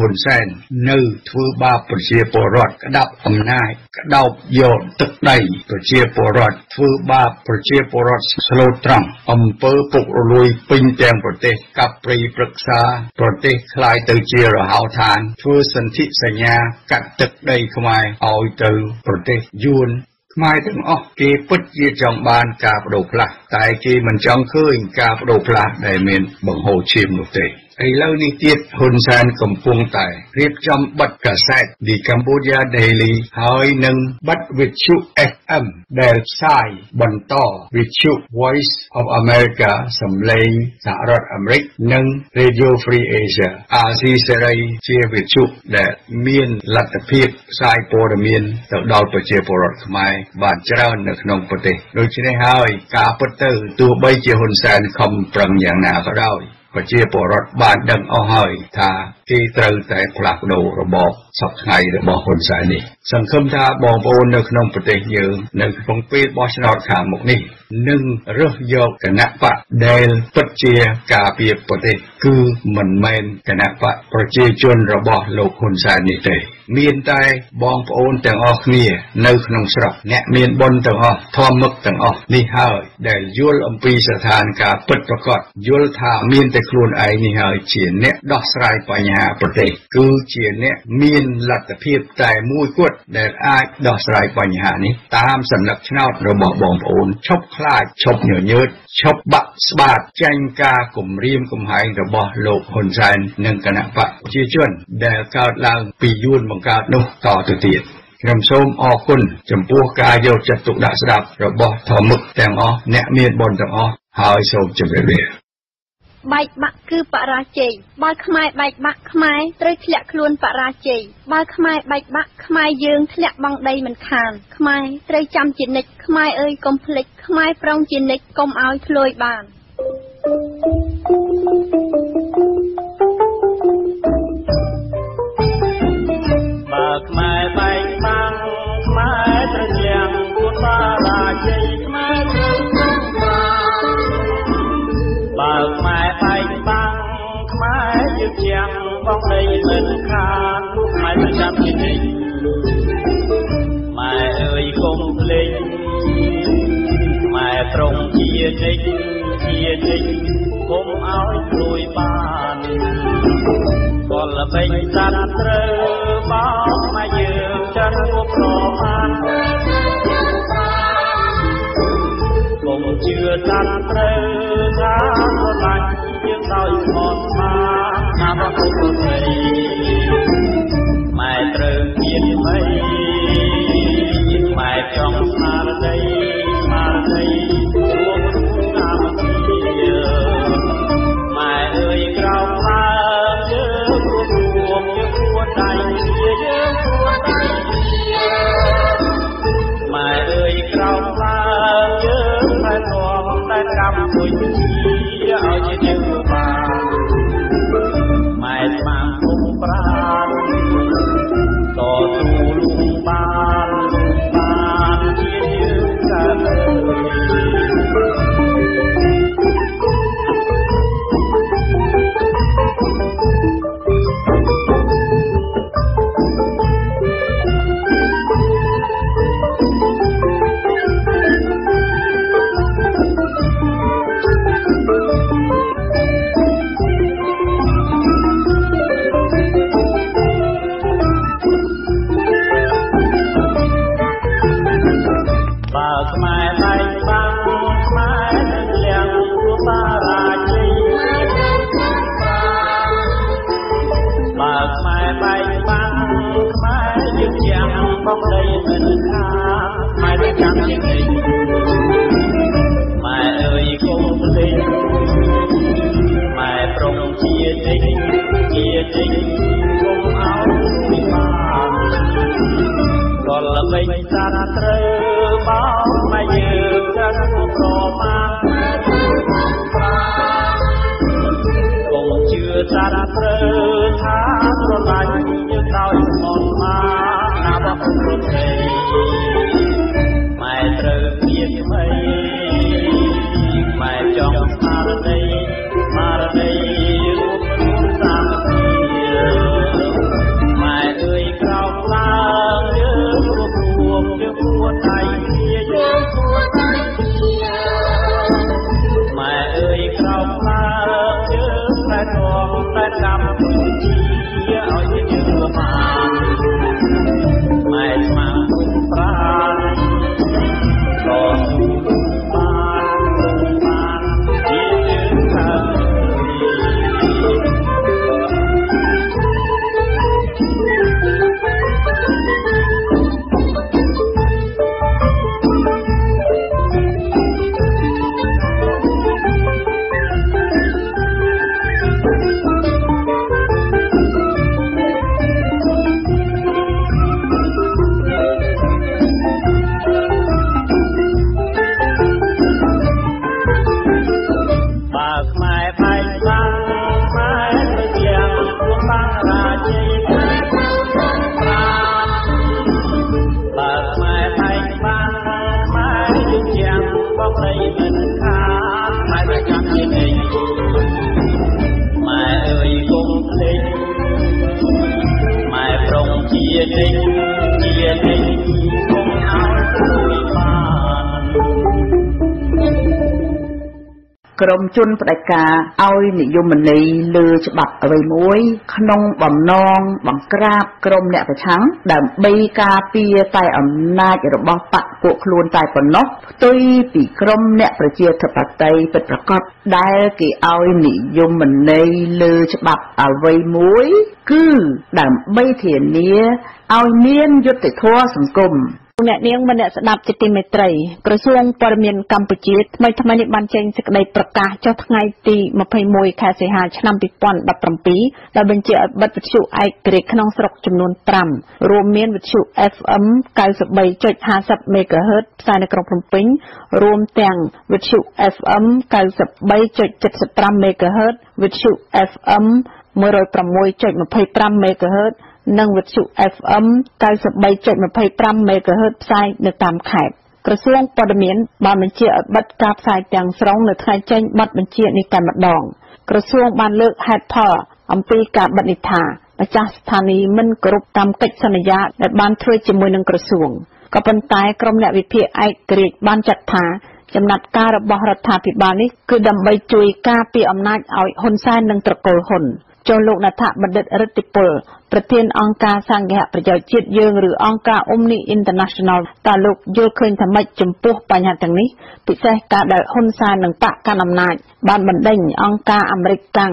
ននៅធ្វើបាបប្រជាពលរដ្ឋក្តាប់អំណាចក្តោបយកទឹកដីប្រជាពលរដ្ឋធ្វើបាបប្រជាពលរដ្ឋស្លូតត្រង់អំពើពុករលួយពេញទាំងប្រទេសកាប់ព្រៃព្រឹក្សាប្រទេសคล้ายទៅជារហោឋានធ្វើសន្ធិសញ្ញាកាត់ទឹកដីខ្មែរឲ្យទៅប្រទេសយួនខ្មែរទាំងអស់គេពិតជាចង់បានការបដូរផ្លាស់តែគេមិនចង់ឃើញការបដូរផ្លាស់ដែលមានបង្ហូរឈាមនោះទេឥឡូវនេះទៀតហ៊ុនសែនកំពុងតែរៀបចំបិទកាសែត The Cambodia Daily ហើយនឹងបិទវិទ្យុ FM ដែលផ្សាយបន្តវិទ្យុ Voice of America សំឡេងសហរដ្ឋអាមេរិកនិង Radio Free Asia អាស៊ីសេរីជាវិទ្យុដែលមានលទ្ធភាពផ្សាយព័ត៌មានទៅដល់ប្រជាពលរដ្ឋខ្មែរបានច្រើននៅក្នុងប្រទេសដូច្នេះហើយការពិតទៅទោះបីជាហ៊ុនសែនខំប្រឹងយ៉ាងណាក៏ដោយប្រជាពលរដ្ឋបានដឹងអស់ហើយថាគេត្រូវតែផ្លាស់ប្ដូររបបសពថ្ងៃរបស់ហ៊ុនសែននេះសង្ឃឹមថាបងប្អូននៅក្នុងប្រទេសយើងនៅក្នុងពេលបោះឆ្នោតខាងមុខនេះនឹងរើសយកគណៈបកដែលពិតជាការពារប្រទេសគឺមិនមែនគណៈបកប្រជាជនរបស់លោកហ៊ុនសែននេះទេមានតែបងប្អូនទាំងអស់គ្នានៅក្នុងស្រុកអ្នកមានបុណ្យទាំងអស់ធម្មឹកទាំងអស់នេះហើយដែលយល់អំពីស្ថានភាពពិតប្រាកដយល់ថាមានតែខ្លួនឯងនេះហើយជាអ្នកដោះស្រាយបញ្ហាប្រទេសគឺជាអ្នកមានលទ្ធភាពតែមួយគត់ដែលអាចដោះស្រាយបញ្ហានេះតាមសន្លឹកឆ្នោតរបស់បងប្អូនឈប់ខ្លាចឈប់ញញើតឈប់បាក់ស្បាតចាញ់ការគំរាមកំហែងរបស់លោកហ៊ុនសែននិងគណៈបកប្រជាជនដែលកើតឡើងពីយួនបង្កើតនោះតទៅទៀតខ្ញុំសូមអរគុណចំពោះការយកចិត្តទុកដាក់ស្ដាប់របស់ធម្មឹកទាំងអស់អ្នកមានបុណ្យទាំងអស់ហើយសូមជម្រាបលាបែកបាក់គឺបរាជ័យបើខ្មែរបែកបាក់ខ្មែរត្រូវធ្លាក់ខ្លួនបរាជ័យបើខ្មែរបែកបាក់ខ្មែរយើងធ្លាក់បង់ដីមិនខានខ្មែរត្រូវចាំជានិច្ចខ្មែរអើយកុំភ្លេចខ្មែរប្រុងជានិច្ចកុំឲ្យធ្លួយបានបើខ្មែរបែកបាក់ខ្មែរត្រូវធ្លាក់ខ្លួនបរាជ័យខ្មែរត្រូវបើខ្មែរបែកបាក់ខ្មែរយើងជាងបងដីមិនខានខ្មែរប្រចាំជានិច្ចម៉ែអើយកុំភ្លេចម៉ែត្រង់ជានិច្ចកុំឲ្យព្រួយបានក៏ល្បិចសត្វត្រូវបោកមកយើងចាត់គប់ប្រមាណកុំជឿសត្វត្រូវថាស្រឡាញ់យើងដោយស្មោះស្ម័គ្រណាស់ពុទ្ធស្រីម៉ែត្រូវមានថ្មីម៉ែចង់ស្មារតីរួមតាមគ្នាម៉ែអើយក្រោមឡើងយើងរួមយើងគួរដៃយើងគួរដៃម៉ែអើយក្រោមឡើងយើងតែនាំតែកម្មពុជជាឲ្យយើងបានម៉ែស្មាគុំប្រានតស៊ូលំបានជាយើងកើតបងដីមិនខាម៉ែប្រចាំជានិច្ចម៉ែអើយកុំភ្លេចម៉ែប្រុងជានិច្ចកុំឲ្យពីបានក៏ល្បិចសារត្រូវបោកមកយើងចាត់ប្រមាណកុំជឿសារត្រូវថាស្រឡាញ់យើងដោយស្មោះស្ម័គ្រណាស់ពុទ្ធស្រីម៉ែត្រូវមានថ្មីម៉ែចង់ស្មារតីរួមតាមគ្នាផែកបាំងខ្មែរទៅជាលោកបាំងរាជាខ្មែរទៅក្នុងប្រាបើខ្មែរផែកបាំងខ្មែរទៅជាបងដីមិនខាតខ្មែរទៅចាំជានេះម៉ែអើយកុំភ្លេចម៉ែប្រុងជានេះកុំឲ្យព្រួយបានក្រុមជនផ្ដាច់ការឲ្យនិយមន័យលើច្បាប់អ្វីមួយក្នុងបំណងបង្ក្រាបក្រុមអ្នកប្រឆាំងដើម្បីការពារតែអំណាចរបស់បកពួកខ្លួនតែប៉ុណ្ណោះផ្ទុយពីក្រុមអ្នកប្រជាធិបតេយ្យពិតប្រាកដដែលគេឲ្យនិយមន័យលើច្បាប់អ្វីមួយគឺដើម្បីធានាឲ្យមានយុត្តិធម៌សង្គមអ្នកនាងមនៈស្ដាប់ជាទីមេត្រីក្រសួងព័ត៌មានកម្ពុជាថ្មីនេះបានចេញសេចក្តីប្រកាសចុះថ្ងៃទី21ខែសីហាឆ្នាំ2017ដែលបញ្ជាឲ្យបិទវិទ្យុឯករាជ្យក្នុងស្រុកចំនួន5រួមមានវិទ្យុ FM 93.50 MHz ផ្សាយនៅក្រុងភ្នំពេញរួមទាំងវិទ្យុ FM 93.75 MHz វិទ្យុ FM 106.25 MHzនិងវិទ្យុ FM 93.25 MHz ផ្សាយនៅតាមខេត្តក្រសួងព័ត៌មានបានបញ្ជាឲ្យបិទការផ្សាយទាំងស្រុងនៅថ្ងៃចេញប័ណ្ណបញ្ជានេះតែម្ដងក្រសួងបានលើកហេតុផលអំពីការបិទនេះថាម្ចាស់ស្ថានីយ៍មិនគោរពតាមកិច្ចសន្យាដែលបានធ្វើជាមួយនឹងក្រសួងក៏ប៉ុន្តែក្រុមអ្នកវិភាគឯករាជ្យបានចាត់ថាចំណាត់ការរបស់រដ្ឋាភិបាលនេះគឺដើម្បីជួយការពារអំណាចឲ្យហ៊ុនសែននិងត្រកូលហ៊ុនចូលលោកណដ្ឋបណ្ឌិតរិទ្ធិពលប្រធានអង្គការសង្ឃប្រយោជន៍ជាតិយើងឬអង្គការ Omni International តើលោកយល់ឃើញថាម៉េចចំពោះបញ្ហាទាំងនេះពិសេសការដែលហ៊ុនសែននិងបកកណ្ដាលអំណាចបានបណ្ដេញអង្គការអាមេរិកកាំង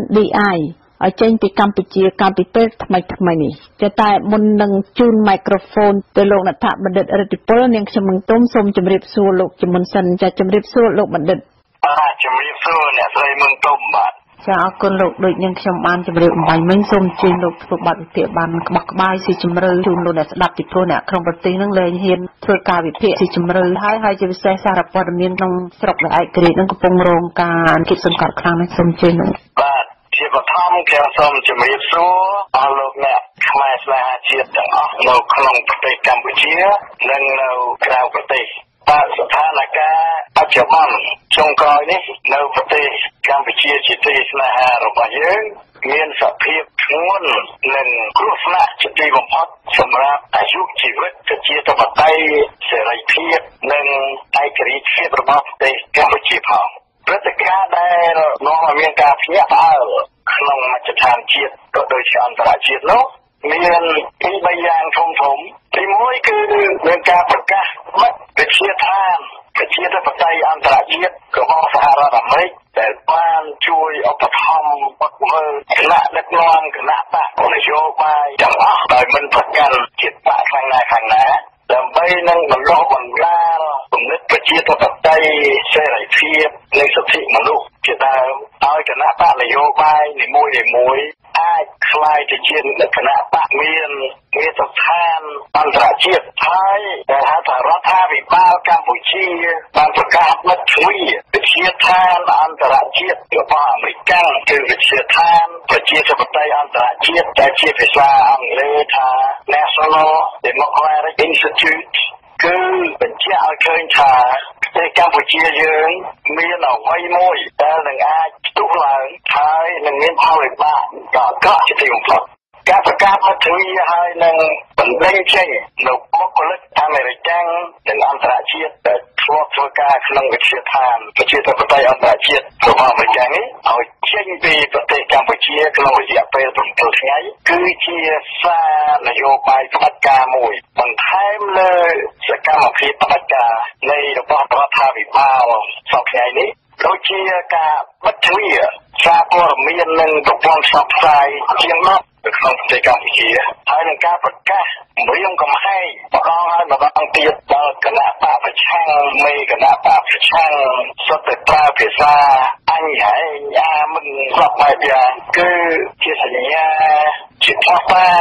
NDI ឲ្យចេញពីកម្ពុជាកាលពីពេលថ្មីនេះតែមុននឹងជូនមីក្រូហ្វូនទៅលោកណដ្ឋបណ្ឌិតរិទ្ធិពលនាងខ្ញុំមឹងទុំសូមជម្រាបសួរលោកជាមុនសិនចាជម្រាបសួរលោកបណ្ឌិតជម្រាបសួរអ្នកស្រីមឹងទុំបាទចាអរគុណលោកដូចនាងខ្ញុំបានជម្រាបអំបញ្ញមិញសូមអញ្ជើញលោកធ្វើបទវិភាគបានក្បោះក្បាយស៊ីជម្រៅជូនលោកអ្នកស្ដាប់ពីព្រោះអ្នកក្នុងប្រទេសនឹងលែងហ៊ានធ្វើការវិភាគស៊ីជម្រៅហើយជាពិសេសសារព័ត៌មានក្នុងស្រុកដែលឯករាជ្យនឹងកំពុងរងការគិតសង្កត់ខ្លាំងនេះសូមអញ្ជើញលោកបាទជាបឋមខ្ញុំសូមជម្រាបសួរអស់លោកអ្នកខ្មែរស្នេហាជាតិទាំងអស់នៅក្នុងប្រទេសកម្ពុជានិងនៅក្រៅប្រទេសបាទស្ថានភាពបច្ចុប្បន្នចុងក្រោយនេះនៅប្រទេសកម្ពុជាជាទីស្នេហារបស់យើងមានសភាពធ្ងន់និងគ្រោះថ្នាក់ជាទីបំផុតសម្រាប់អាយុជីវិតប្រជាធិបតេយ្យសេរីភាពនិងឯករាជ្យភាពរបស់ប្រទេសកម្ពុជាផងព្រឹត្តិការណ៍ដែលនាំឲ្យមានការភ្ញាក់ផ្អើលក្នុងមជ្ឈដ្ឋានជាតិក៏ដូចជាអន្តរជាតិនោះមានពីរបីយ៉ាងធំទីមួយគឺមានការប្រកាសបិទវិទ្យាឋានប្រជាធិបតេយ្យអន្តរជាតិរបស់សហរដ្ឋអាមេរិកដែលបានជួយឧបត្ថម្ភបុគ្គលគណៈដឹកនាំគណៈបកនយោបាយទាំងអស់ដោយមិនប្រកាន់ជាតិបកខាងណាដើម្បីនឹងបណ្ដុះបណ្ដាលគំនិតប្រជាធិបតេយ្យសេរីភាពនិងសិទ្ធិមនុស្សជាដើមឲ្យគណៈបកនយោបាយនីមួយអាចខ្លាយទៅជាគណៈបកមានស្ថានអន្តរជាតិហើយដែលហៅថារដ្ឋាភិបាលកម្ពុជាបានប្រកាសបិទទ្វារវិទ្យាឋានអន្តរជាតិរបស់អាមេរិកគឺវិទ្យាឋានប្រជាធិបតេយ្យអន្តរជាតិដែលជាភាសាអង់គ្លេសថា National Democratic Institute គឺបញ្ជាក់ឲ្យឃើញថាប្រទេសកម្ពុជាយើងមានអ្វីមួយដែលនឹងអាចផ្ទុះឡើងហើយនឹងមានផលវិបាកដ៏អាក្រក់ជាទីបំផុតការប្រកាសបិទទ្វារហើយនឹងបណ្ដេញចេញនៅបុគ្គលិកអាមេរិកនិងអន្តរជាតិដែលធ្លាប់ធ្វើការក្នុងវិទ្យាឋានប្រជាធិបតេយ្យអន្តរជាតិរបស់អាមេរិកនេះឲ្យចេញពីប្រទេសកម្ពុជាក្នុងរយៈពេល7ថ្ងៃគឺជាសារនយោបាយផ្ដាច់ការមួយបន្ថែមលើសកម្មភាពផ្ដាច់ការនៃរបស់រដ្ឋាភិបាលសប្តាហ៍នេះដូចជាការបិទទ្វារសារព័ត៌មាននិងប្រព័ន្ធផ្សព្វផ្សាយជាង10នៅក្នុងប្រទេសកម្ពុជាហើយនឹងការប្រកាសរៀបកំហែងម្ដងហើយម្ដងទៀតដល់គណៈបកប្រឆាំងមេគណៈបកប្រឆាំងសុទ្ធតែប្រើភាសាអញហែងអាមិនស្បបែបយ៉ាងគឺជាសញ្ញាជាផ្លាស់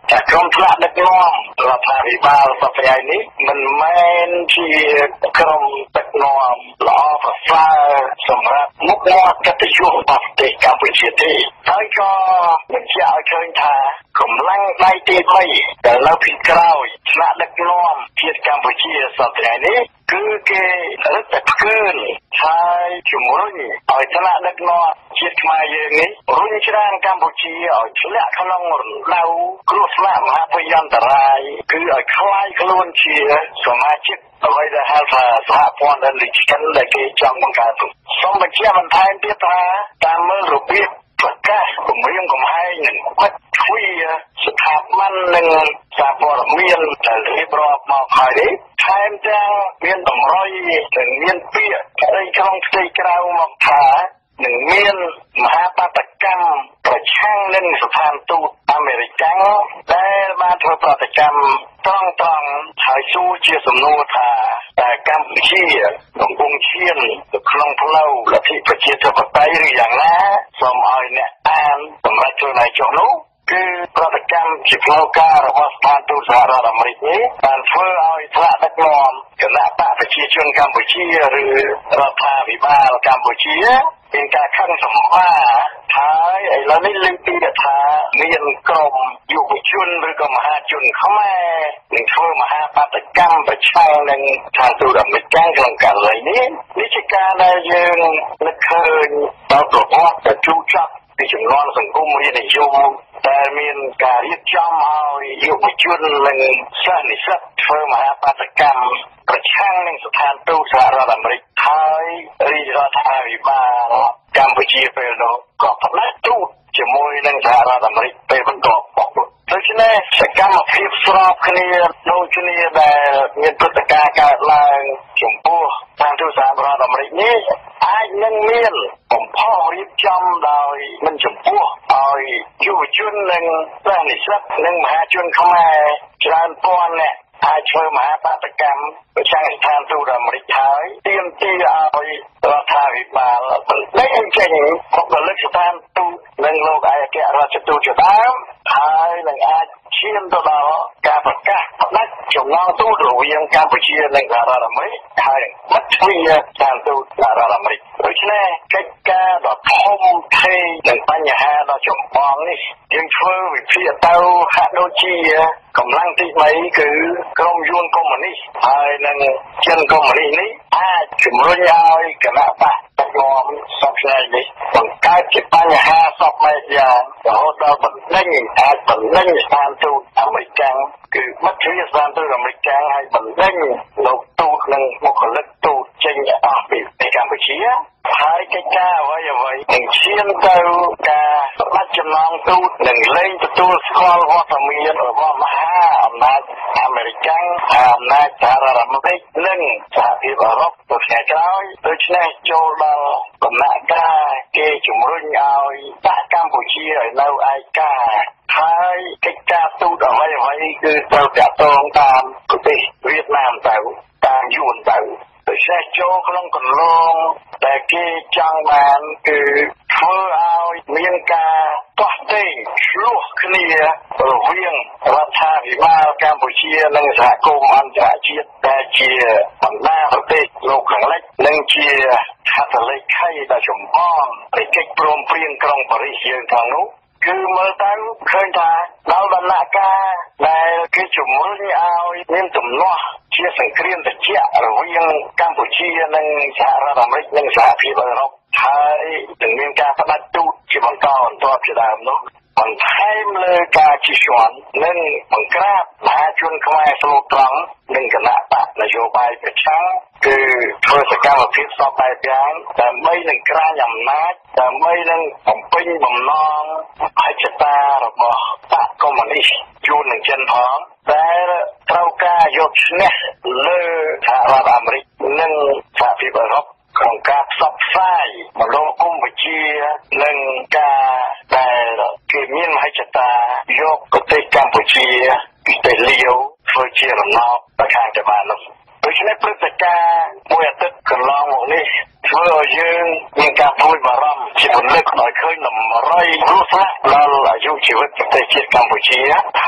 តែក្រុមថ្នាក់ដឹកនាំរដ្ឋាភិបាលសប្តាហ៍នេះមិនមែនជាក្រុមដឹកនាំល្អប្រសើរសម្រាប់មុខមាត់កិត្តិយសរបស់ប្រទេសកម្ពុជាទេហើយក៏បញ្ជាក់ឲ្យឃើញថាកម្លាំងដៃទី3ដែលនៅពីក្រោយថ្នាក់ដឹកនាំជាតិកម្ពុជាសប្តាហ៍នេះគឺគេរឹតតែផ្កើនហើយជំរុញឲ្យថ្នាក់ដឹកនាំជាតិខ្មែរយើងនេះរុញច្រានកម្ពុជាឲ្យធ្លាក់ក្នុងរណ្ដៅគ្រោះថ្នាក់មហាភយន្តរាយគឺឲ្យคล้ายខ្លួនជាសមាជិកអ្វីដែលហៅថាសហព័ន្ធលីជីកិនដែលគេចង់បង្កើតសូមបញ្ជាក់បន្ថែមទៀតថាតាមមើលរបៀបប្រកាសគម្រាមកំហែងនិងបិទទ្វារស្ថាប័ននិងសារព័ត៌មានដែលរៀបរាប់មកហើយនេះថែមទាំងមានតម្រុយនិងមានពាក្យស្ដីក្នុងផ្ទៃក្រៅមកថានឹងមានមហាបាតកម្មប្រឆាំងនឹងស្ថានទូតអាមេរិកដែលបានធ្វើប្រតិកម្មត្រង់ហើយសួរជាសំណួរថាតើកម្ពុជាកំពុងឈានទៅក្នុងផ្លូវលទ្ធិប្រជាធិបតេយ្យឬយ៉ាងណាសូមឲ្យអ្នកអានសម្រាប់ខ្លួនឯងចុះនោះគឺប្រតិកម្មជាផ្លូវការរបស់ស្ថានទូតសហរដ្ឋអាមេរិកនេះបានធ្វើឲ្យថ្នាក់ដឹកនាំគណៈបកប្រជាជនកម្ពុជាឬរដ្ឋាភិបាលកម្ពុជាមានការខឹងសម្បាហើយឥឡូវនេះលើកពីថាមានក្រុមយុវជនឬក៏មហាជនខ្មែរនឹងធ្វើមហាបាតកម្មប្រឆាំងនឹងស្ថានទូតអាមេរិកក្នុងករណីនេះជាការដែលយើងនឹកឃើញដល់ប្រវត្តិដែលជូរចត់ពីចំនួនសង្គមរាជនិយមដែលមានការរៀបចំឲ្យយុវជននិងសិស្សនិស្សិតធ្វើមហាបាតកម្មប្រឆាំងនឹងស្ថានទូតសហរដ្ឋអាមេរិកហើយរាជរដ្ឋាភិបាលកម្ពុជាពេលនោះក៏ផ្ដាច់ទូតជាមួយនឹងសហរដ្ឋអាមេរិកពេលបន្ទាប់មកដូច្នេះសកម្មភាពស្របគ្នាដូចគ្នាដែលមានព្រឹត្តិការណ៍កើតឡើងចំពោះស្ថានទូតសហរដ្ឋអាមេរិកនេះអាចនឹងមានបំផុសរៀបចំដោយមិនចំពោះឲ្យយុវជននិងសិស្សនិស្សិតនិងមហាជនខ្មែរច្រើនពាន់នាក់អាចធ្វើមហាបាតកម្មប្រឆាំងស្ថានទូតអាមេរិកហើយទាមទារឲ្យរដ្ឋាភិបាលបណ្ដេញចេញបុគ្គលិកស្ថានទូតនិងលោកឯកអគ្គរដ្ឋទូតជាដើមហើយនឹងអាចឈានទៅដល់ការប្រកាសផ្ដាច់ចំណងទូតរវាងកម្ពុជានិងសហរដ្ឋអាមេរិកហើយបិទទ្វារស្ថានទូតសហរដ្ឋអាមេរិកដូច្នេះកិច្ចការដ៏ធំធេងនិងបញ្ហាដ៏ចម្បងនេះយើងធ្វើវិភាគទៅហាក់ដូចជាកម្លាំងទី3គឺក្រុមយួនកុម្មុយនីសហើយនិងចិនកុម្មុយនីសនេះអាចជំរុញឲ្យគណៈបកដឹកនាំសពថ្ងៃនេះបង្កើតជាបញ្ហាសពបែបយ៉ាងរហូតដល់បណ្ដេញស្ថានទូតអាមេរិកគឺបិទទ្វារស្ថានទូតអាមេរិកហើយបណ្ដេញលោកទូតនិងបុគ្គលិកទូតចេញអស់ពីកម្ពុជាហើយកិច្ចការអ្វីនឹងឈានទៅការស្ដាច់ចំណងទូតនិងលែងទទួលស្គាល់វត្តមានរបស់មហាអំណាចអាមេរិកអំណាចសហរដ្ឋអាមេរិកនិងសហភាពអឺរ៉ុបទៅថ្ងៃក្រោយដូច្នេះចូលដល់ដំណាក់កាលគេជំរុញឲ្យដាក់កម្ពុជាឲ្យនៅឯកាហើយកិច្ចការទូតអ្វីគឺត្រូវតាក់ទងតាមប្រទេសវៀតណាមទៅតាមយួនទៅដូច្នេះចូលក្នុងកន្លងដែលគេចង់បានគឺធ្វើឲ្យមានការទាស់ទែងឆ្លោះគ្នារវាងរដ្ឋាភិបាលកម្ពុជានិងសហគមន៍អន្តរជាតិដែលជាបណ្ដាប្រទេសលោកខាងលិចនិងជាហត្ថលេខីដ៏ចម្បងនៃកិច្ចព្រមព្រៀងក្រុងប៉ារីសយើងខាងនោះគឺមើលទៅឃើញថាដល់ដំណាក់កាលដែលគេជំរុញឲ្យមានទំនាស់ជាសង្គ្រាមត្រជាក់រវាងកម្ពុជានិងសហរដ្ឋអាមេរិកនិងសហភាពអឺរ៉ុបហើយនឹងមានការផ្ដាច់ទូតជាបន្តបន្ទាប់ជាដើមនោះបន្ថែមលើការជិះជាន់និងបង្ក្រាបមហាជនខ្មែរស្លូតត្រង់និងគណៈបកនយោបាយប្រឆាំងគឺធ្វើសកម្មភាពសពបែបយ៉ាងដើម្បីនឹងក្រាញអំណាចដើម្បីនឹងបំពេញបំណងអចិន្តារបស់បកកុម្មុយនីសយួននិងចិនផងដែលត្រូវការយកឈ្នះលើសហរដ្ឋអាមេរិកនិងសហភាពអឺរ៉ុបក្នុងការផ្សព្វផ្សាយមនោគមវិជ្ជានិងការដែលគេមានមហិច្ឆតាយកប្រទេសកម្ពុជាពីប្រទេសលាវធ្វើជារណបទៅខាងទៅបាននោះដូច្នេះព្រឹត្តិការណ៍មួយអាទិត្យកន្លងមកនេះធ្វើឲ្យយើងមានការព្រួយបារម្ភជាពលិកឲ្យឃើញតម្រុយគ្រោះថ្នាក់ដល់អាយុជីវិតប្រទេសជាតិកម្ពុជាហើយ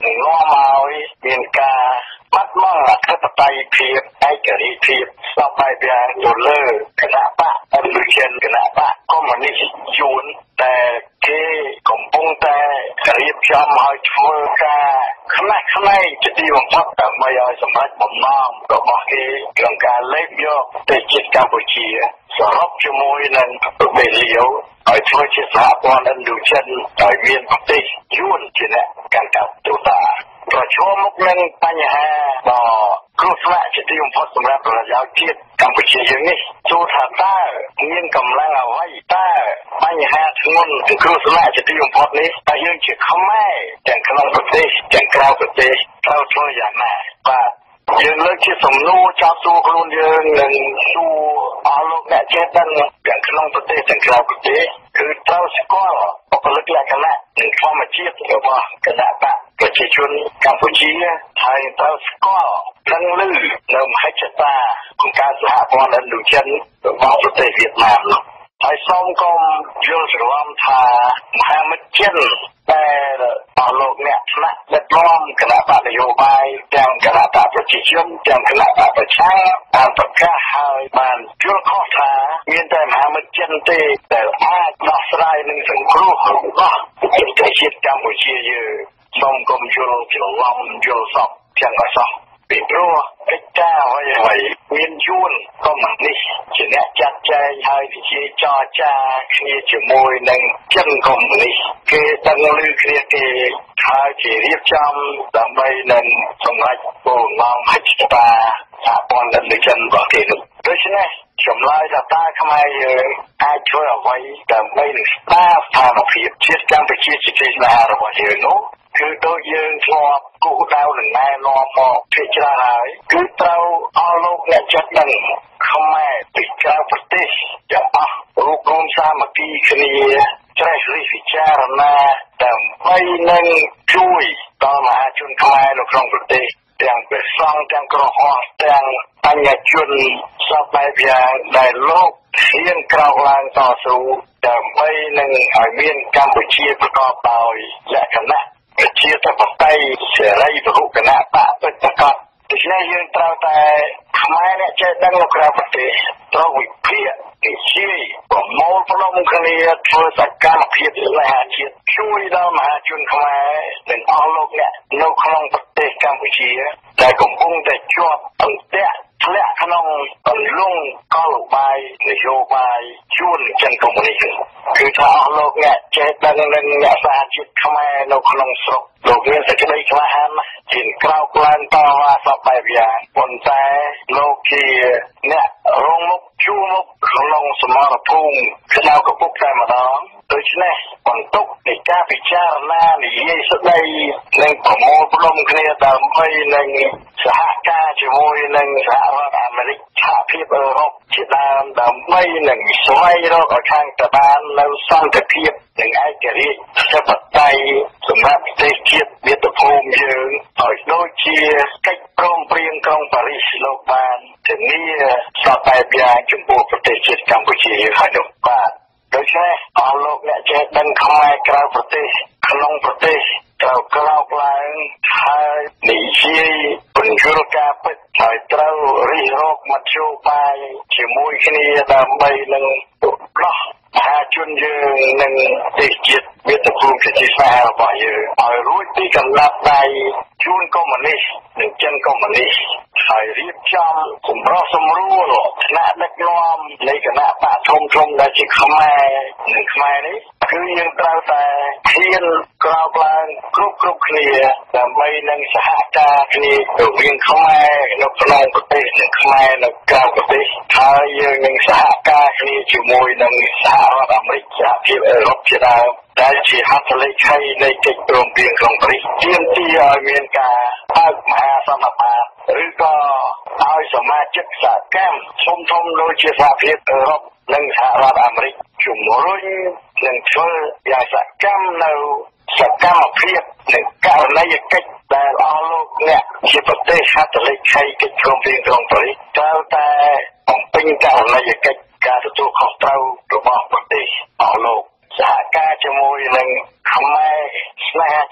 នឹងនាំឲ្យមានការបាត់បង់អធិបតេយ្យភាពឯករាជ្យភាពស្របបែបយ៉ាងទៅលើគណៈបកដូចជាគណៈបកកុម្មុយនីសយួនតែគេកំពុងតែរៀបចំឲ្យធ្វើការខ្នះខ្នែងជាទីបំផុតដើម្បីឲ្យសម្រេចបំណងរបស់គេក្នុងការលេបយកប្រទេសជាតិកម្ពុជាសរុបជាមួយនឹងប្រទេសលាវឲ្យធ្វើជាសហព័ន្ធឥណ្ឌូចិនឲ្យមានប្រទេសយួនជាអ្នកកាន់កាប់ទូតាប្រឈមមុខនឹងបញ្ហាដ៏គ្រោះថ្នាក់ជាទីបំផុតសម្រាប់ប្រយោជន៍ជាតិកម្ពុជាយើងនេះទូថាតើមានកម្លាំងអ្វីតើបញ្ហាធ្ងន់គ្រោះថ្នាក់ជាទីបំផុតនេះតើយើងជាខ្មែរទាំងក្នុងប្រទេសទាំងក្រៅប្រទេសត្រូវធ្វើយ៉ាងណាបាទយើងលើកជាសំណួរចាប់សួរខ្លួនយើងនិងសួរអស់លោកអ្នកចេះដឹងទាំងក្នុងប្រទេសទាំងក្រៅប្រទេសគឺត្រូវស្គាល់បុគ្គលិកលក្ខណៈនិងធម្មជាតិរបស់គណៈបកប្រជាជនកម្ពុជាហើយត្រូវស្គាល់ដឹងឮនៅមហិច្ឆតាក្នុងការសហព័ន្ធឥណ្ឌូចិនរបស់ប្រទេសវៀតណាមនោះហើយសូមកុំយល់ច្រឡំថាមហាមិត្តចិនតែអស់លោកអ្នកថ្នាក់ដឹកនាំគណៈបកនយោបាយទាំងគណៈបកប្រជាជនទាំងគណៈបកប្រឆាំងបានប្រកាសហើយបានយល់ខុសថាមានតែមហាមិត្តចិនទេដែលអាចដោះស្រាយនឹងសង្គ្រោះរបស់ប្រទេសជាតិកម្ពុជាយើងសូមកុំយល់ច្រឡំយល់សពទាំងអស់សោះពីព្រោះកិច្ចការអ្វីមានយួនកុម្មុយនីសជាអ្នកចាត់ចែងហើយនិយាយចរចាគ្នាជាមួយនឹងចិនកុម្មុយនីសគេដឹងឮគ្នាទេហើយគេរៀបចំដើម្បីនឹងសម្រេចគោលបំណងហិច្ឆតាសហព័ន្ធឥណ្ឌូចិនរបស់គេនោះដូច្នេះចម្លើយថាតើខ្មែរយើងអាចធ្វើអ្វីដើម្បីនឹងស្ដារស្ថានភាពជាតិកម្ពុជាជាទីស្នេហារបស់យើងនោះគឺដូចយើងធ្លាប់គូដៅនឹងណែនាំមកភាគច្រើនហើយគឺត្រូវអស់លោកអ្នកចិត្តដឹងខ្មែរពីក្រៅប្រទេសទាំងអស់រួមរំសាមគ្គីគ្នាច្រេះរិះពិចារណាដើម្បីនឹងជួយដល់មហាជនខ្មែរនៅក្នុងប្រទេសទាំងព្រះសង្ឃទាំងក្រហមទាំងបញ្ញជនសពបែបយ៉ាងដែលលោកហ៊ានក្រោកឡើងតស៊ូដើម្បីនឹងឲ្យមានកម្ពុជាប្រកបដោយលក្ខណៈប្រជាធិបតេយ្យសេរីពហុគណៈបកពិតប្រាកដដូច្នេះយើងត្រូវតែខ្មែរអ្នកចេះដឹងនៅក្រៅប្រទេសត្រូវវិភាគនិយាយប្រមូលផ្ដុំគ្នាធ្វើសកម្មភាពស្នេហាជាតិជួយដល់មហាជនខ្មែរនិងអស់លោកអ្នកនៅក្នុងប្រទេសកម្ពុជាដែលកំពុងតែជាប់អន្ទាក់ធ្លាក់ក្នុងអន្លង់កលបាយនយោបាយជួនចិនកុម្មុយនីសគឺថាអស់លោកអ្នកចេះដឹងនិងអ្នកសហជាតិខ្មែរនៅក្នុងស្រុកលោកមានសេចក្តីក្លាហានណាស់ជាក្រោកឡើងតវ៉ាសពបែបយ៉ាងប៉ុន្តែលោកជាអ្នករងមុខជួមុខក្នុងសមរភូមិក្តៅកពុកតែម្ដងដូច្នេះបន្ទុកនៃការពិចារណានិយាយស្ដីនិងប្រមូលផ្ដុំគ្នាដើម្បីនឹងសហការជាមួយនឹងសហរដ្ឋអាមេរិកសហភាពអឺរ៉ុបជាដើមដើម្បីនឹងស្វែងរកឲ្យខាងតបាននៅសន្តិភាពនិងឯករាជ្យធិបតេយ្យសម្រាប់ប្រទេសជាតិមាតុភូមិយើងឲ្យដូចជាកិច្ចព្រមព្រៀងក្រុងប៉ារីសលោកបានធានាសពបែបយ៉ាងចំពោះប្រទេសជាតិកម្ពុជាយើងហើយនោះបាទដូច្នេះអស់លោកអ្នកចេះដឹងខ្មែរក្រៅប្រទេសក្នុងប្រទេសត្រូវក្រោកឡើងហើយនិយាយពន្យល់ការពិតហើយត្រូវរិះរកមធ្យោបាយជាមួយគ្នាដើម្បីនឹងដោះមហាជនយើងនិងប្រទេសជាតិមាតុភូមិប្រជាស្នេហារបស់យើងឲ្យរួចពីកំណត់ដៃជួនកុម្មុយនីសនិងចិនកុម្មុយនីសហើយរៀបចំសម្រុះសម្រួលថ្នាក់ដឹកនាំនៃគណៈបកធំដែលជាខ្មែរនិងខ្មែរនេះគឺយើងត្រូវតែហ៊ានក្រោកឡើងគ្រប់គ្នាដើម្បីនឹងសហការគ្នារវាងខ្មែរនៅក្នុងប្រទេសនិងខ្មែរនៅក្រៅប្រទេសហើយយើងនឹងសហការគ្នាជាមួយនឹងសហរដ្ឋអាមេរិកសហភាពអឺរ៉ុបជាដើមដែលជាហត្ថលេខីនៃកិច្ចព្រមព្រៀងក្រុងប៉ារីសទាមទារឲ្យមានការបើកមហាសន្និបាតឬក៏ឲ្យសមាជិកសហកម្មធំដូចជាសហភាពអឺរ៉ុបនិងសហរដ្ឋអាមេរិកជំរុញនិងធ្វើយ៉ាងសកម្មនៅសកម្មភាពនិងករណីយកិច្ចដែលអស់លោកអ្នកជាប្រទេសហត្ថលេខីកិច្ចព្រមព្រៀងក្រុងប៉ារីសត្រូវតែបំពេញករណីយកិច្ចការទទួលខុសត្រូវរបស់ប្រទេសអស់លោកសហការជាមួយនឹងខ្មែរស្នេហាជាតិ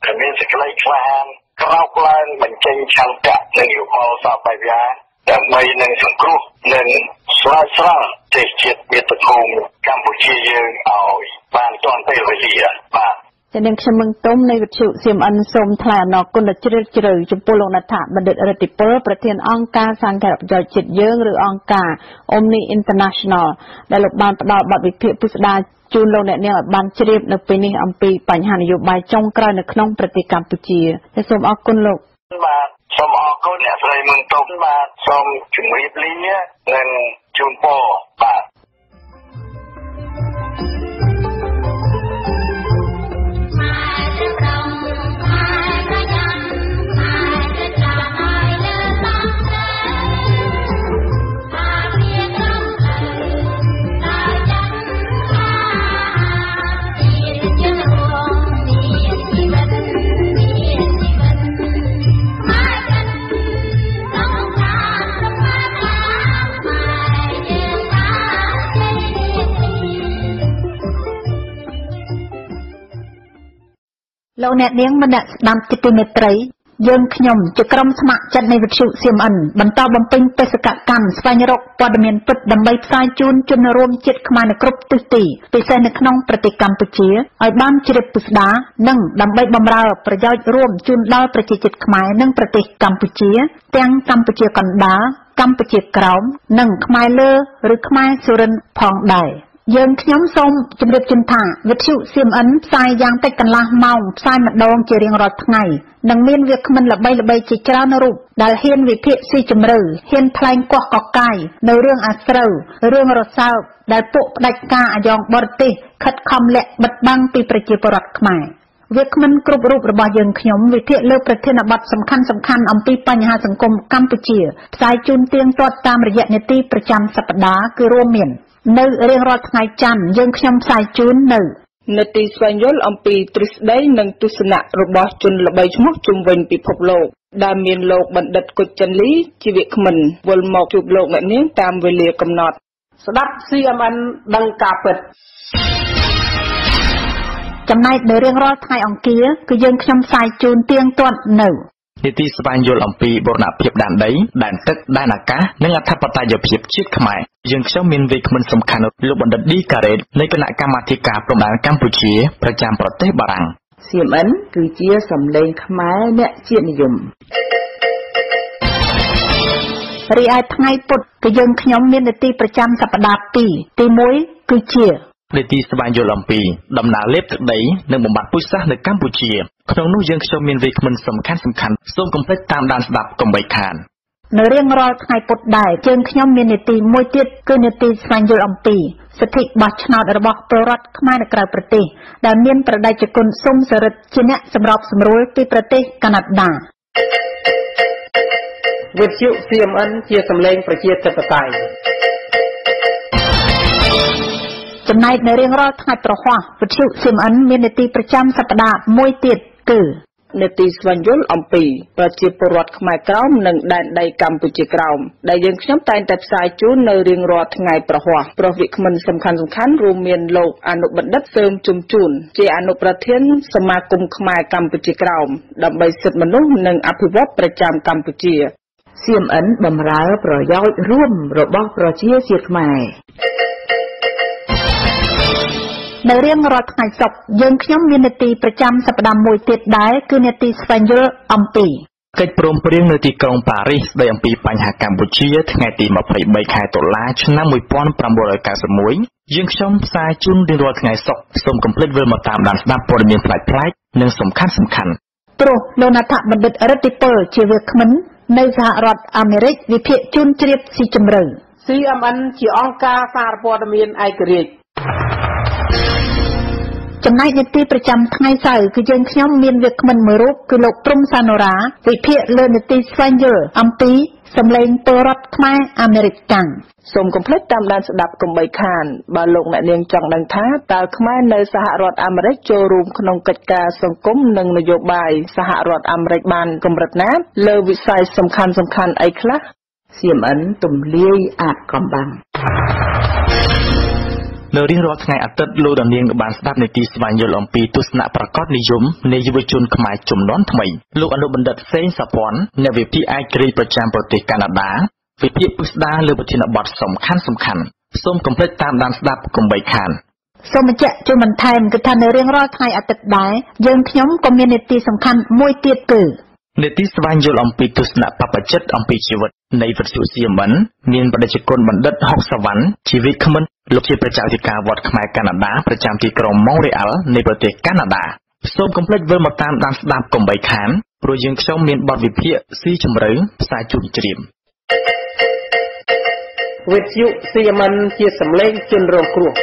ដែលមានសេចក្តីក្លាហានក្រោកឡើងបញ្ចេញឆន្ទៈនិងយោបល់សពបែបយ៉ាងដើម្បីនឹងសង្គ្រោះនិងស្រោចស្រង់ប្រទេសជាតិមាតុភូមិកម្ពុជាយើងឲ្យបានទាន់ពេលវេលាបាទជានាងខ្ញុំមឹងទុំនៃវិទ្យុ CMN សូមថ្លែងអំណរគុណដ៏ជ្រាលជ្រៅចំពោះលោកនាថបណ្ឌិតរិទ្ធិពលប្រធានអង្គការសង្ឃប្រយោជន៍ជាតិយើងឬអង្គការ Omni International ដែលលោកបានផ្ដល់បទវិភាគពិស្ដារជូនលោកអ្នកនាងឲ្យបានជ្រាបនៅពេលនេះអំពីបញ្ហានយោបាយចុងក្រោយនៅក្នុងប្រទេសកម្ពុជាសូមអរគុណលោកបាទសូមអរគុណអ្នកស្រីមឹងទុំបាទសូមជម្រាបលានិងជូនពរបាទលោកអ្នកនាងមនៈស្ដាប់ជាទីមេត្រីយើងខ្ញុំជាក្រុមស្ម័គ្រចិត្តនៃវិទ្យុ CMN បន្តបំពេញបេសកកម្មស្វែងរកព័ត៌មានពិតដើម្បីផ្សាយជូនជនរួមជាតិខ្មែរនៅគ្រប់ទិសទីពិសេសនៅក្នុងប្រទេសកម្ពុជាឲ្យបានជ្រាបពិស្ដារនិងដើម្បីបម្រើប្រយោជន៍រួមជូនដល់ប្រជាជាតិខ្មែរនិងប្រទេសកម្ពុជាទាំងកម្ពុជាកណ្ដាលកម្ពុជាក្រោមនិងខ្មែរលើឬខ្មែរសុរិនផងដែរយើងខ្ញុំសូមជម្រាបជូនថាវិទ្យុ CMN ផ្សាយយ៉ាងតិចកន្លះម៉ោងផ្សាយម្ដងជារៀងរាល់ថ្ងៃនិងមានវាគ្មិនល្បីៗជាច្រើនរូបដែលហ៊ានវិភាគស៊ីជម្រៅហ៊ានថ្លែងកោះកកាយនៅរឿងអាស្រូវរឿងរសើបដែលពួកផ្ដាច់ការអាយ៉ងបរទេសខិតខំលាក់បិទបាំងពីប្រជាពលរដ្ឋខ្មែរវាគ្មិនគ្រប់រូបរបស់យើងខ្ញុំវិភាគលើប្រធានបទសំខាន់អំពីបញ្ហាសង្គមកម្ពុជាផ្សាយជូនទៀងទាត់តាមរយៈនីតិប្រចាំសប្តាហ៍គឺរួមមាននៅរៀងរាល់ថ្ងៃច័ន្ទយើងខ្ញុំផ្សាយជូននៅនីតិស្វែងយល់អំពីទ្រឹស្ដីនិងទស្សនៈរបស់ជនល្បីឈ្មោះជុំវិញពិភពលោកដែលមានលោកបណ្ឌិតគុជចិនលីជាវាគ្មិនវិលមកជួបលោកអ្នកនាងតាមវេលាកំណត់ស្ដាប់ CMN ដឹងការពិតចំណែកនៅរៀងរាល់ថ្ងៃអង្គារគឺយើងខ្ញុំផ្សាយជូនទៀងទាត់នៅនីតិស្វែងយល់អំពីបូរណភាពដែនដីដែនទឹកដែនអាកាសនិងអធិបតេយ្យភាពជាតិខ្មែរយើងខ្ញុំមានវាគ្មិនសំខាន់លោកបណ្ឌិតឌីការ៉េតនៃគណៈកម្មាធិការព្រំដែនកម្ពុជាប្រចាំប្រទេសបារាំង CMN គឺជាសម្លេងខ្មែរអ្នកជាតិនិយមរីឯថ្ងៃពុធគឺយើងខ្ញុំមាននីតិប្រចាំសប្តាហ៍2ទី1គឺជានីតិស្វែងយល់អំពីដំណើរលេបទឹកដីនិងបំបត្តិពូជសាសន៍នៅកម្ពុជាក្នុងនោះយើងខ្ញុំមានវាគ្មិនសំខាន់សូមកុំភ្លេចតាមដានស្ដាប់កុំបីខាននៅរៀងរាល់ថ្ងៃពុធដែរយើងខ្ញុំមាននីតិមួយទៀតគឺនីតិស្វែងយល់អំពីសិទ្ធិបោះឆ្នោតរបស់ពលរដ្ឋខ្មែរនៅក្រៅប្រទេសដែលមានប្រដេជគុណស៊ុំសរិទ្ធជាអ្នកសម្របសម្រួលពីប្រទេសកាណាដាវិទ្យុ CMN ជាសម្លេងប្រជាធិបតេយ្យចំណែកនៅរៀងរាល់ថ្ងៃប្រហ័សវិទ្យុ CMN មាននីតិប្រចាំសប្តាហ៍មួយទៀតគឺនីតិស្វែងយល់អំពីប្រជាពលរដ្ឋខ្មែរក្រោមនិងដែនដីកម្ពុជាក្រោមដែលយើងខ្ញុំតែងតែផ្សាយជូននៅរៀងរាល់ថ្ងៃប្រហ័សព្រោះវាគ្មិនសំខាន់រួមមានលោកអនុបណ្ឌិតសើមជុំជួនជាអនុប្រធានសមាគមខ្មែរកម្ពុជាក្រោមដើម្បីសិទ្ធិមនុស្សនិងអភិវឌ្ឍប្រចាំកម្ពុជា CMN បម្រើប្រយោជន៍រួមរបស់ប្រជាជាតិខ្មែរនៅរៀងរាល់ថ្ងៃសុក្រយើងខ្ញុំមាននីតិប្រចាំសប្តាហ៍មួយទៀតដែរគឺនីតិស្វែងយល់អំពីកិច្ចព្រមព្រៀងនៅទីក្រុងប៉ារីសស្ដីអំពីបញ្ហាកម្ពុជាថ្ងៃទី23ខែតុលាឆ្នាំ1991យើងខ្ញុំផ្សាយជូនរៀងរាល់ថ្ងៃសុក្រសូមកុំភ្លេចវិលមកតាមដានស្ដាប់ព័ត៌មានប្លែកៗនិងសំខាន់ព្រោះលោកនាថបណ្ឌិតរិទ្ធិពលជាវាគ្មិននៅសហរដ្ឋអាមេរិកវិភាគជូនជ្រាបស៊ីជម្រៅ CMN ជាអង្គការសារព័ត៌មានឯករាជ្យចំណែកនីតិប្រចាំថ្ងៃសៅរ៍គឺយើងខ្ញុំមានវាគ្មិនមួយរូបគឺលោកព្រំសាណូរ៉ាវិភាគលើនីតិស្វែងយល់អំពីសម្លេងពលរដ្ឋខ្មែរអាមេរិកកាំងសូមកុំភ្លេចតាមដានស្ដាប់កុំបីខានបើលោកអ្នកនាងចង់ដឹងថាតើខ្មែរនៅសហរដ្ឋអាមេរិកចូលរួមក្នុងកិច្ចការសង្គមនិងនយោបាយសហរដ្ឋអាមេរិកបានកម្រិតណាលើវិស័យសំខាន់អីខ្លះ CMN ទំលាយអាតកំបាំងនៅរៀងរាល់ថ្ងៃអាទិត្យលោកដានៀងបានស្ដាប់នីតិស្វែងយល់អំពីទស្សនៈប្រកបនិយមនៃយុវជនខ្មែរជំនាន់ថ្មីលោកអនុបណ្ឌិតសេងសាព័ន្ធអ្នកវិភាគឯករាជ្យប្រចាំប្រទេសកាណាដាវិភាគពិស្ដារលើប្រធានបទសំខាន់សូមកុំភ្លេចតាមដានស្ដាប់កុំបីខានសូមបញ្ជាក់ជូនបន្ថែមគឺថានៅរៀងរាល់ថ្ងៃអាទិត្យដែរយើងខ្ញុំក៏មាននីតិសំខាន់មួយទៀតគឺនីតិស្វែងយល់អំពីទស្សនៈបព្វជិតអំពីជីវិតនៃវិទ្យុ CMN មានបដិជគុណបណ្ឌិតហុកសវណ្ណជីវិតគ្មិនលោកជាប្រជាអធិការវត្តខ្មែរកាណាដាប្រចាំទីក្រុង Montreal នៃប្រទេសកាណាដាសូមកុំភ្លេចវិលមកតាមដានស្ដាប់កុំបីខានព្រោះយើងខ្ញុំមានបទវិភាគស៊ីជម្រៅផ្សាយជូនជ្រាបវិទ្យុ CMN ជាសម្លេងជនរងគ្រោះ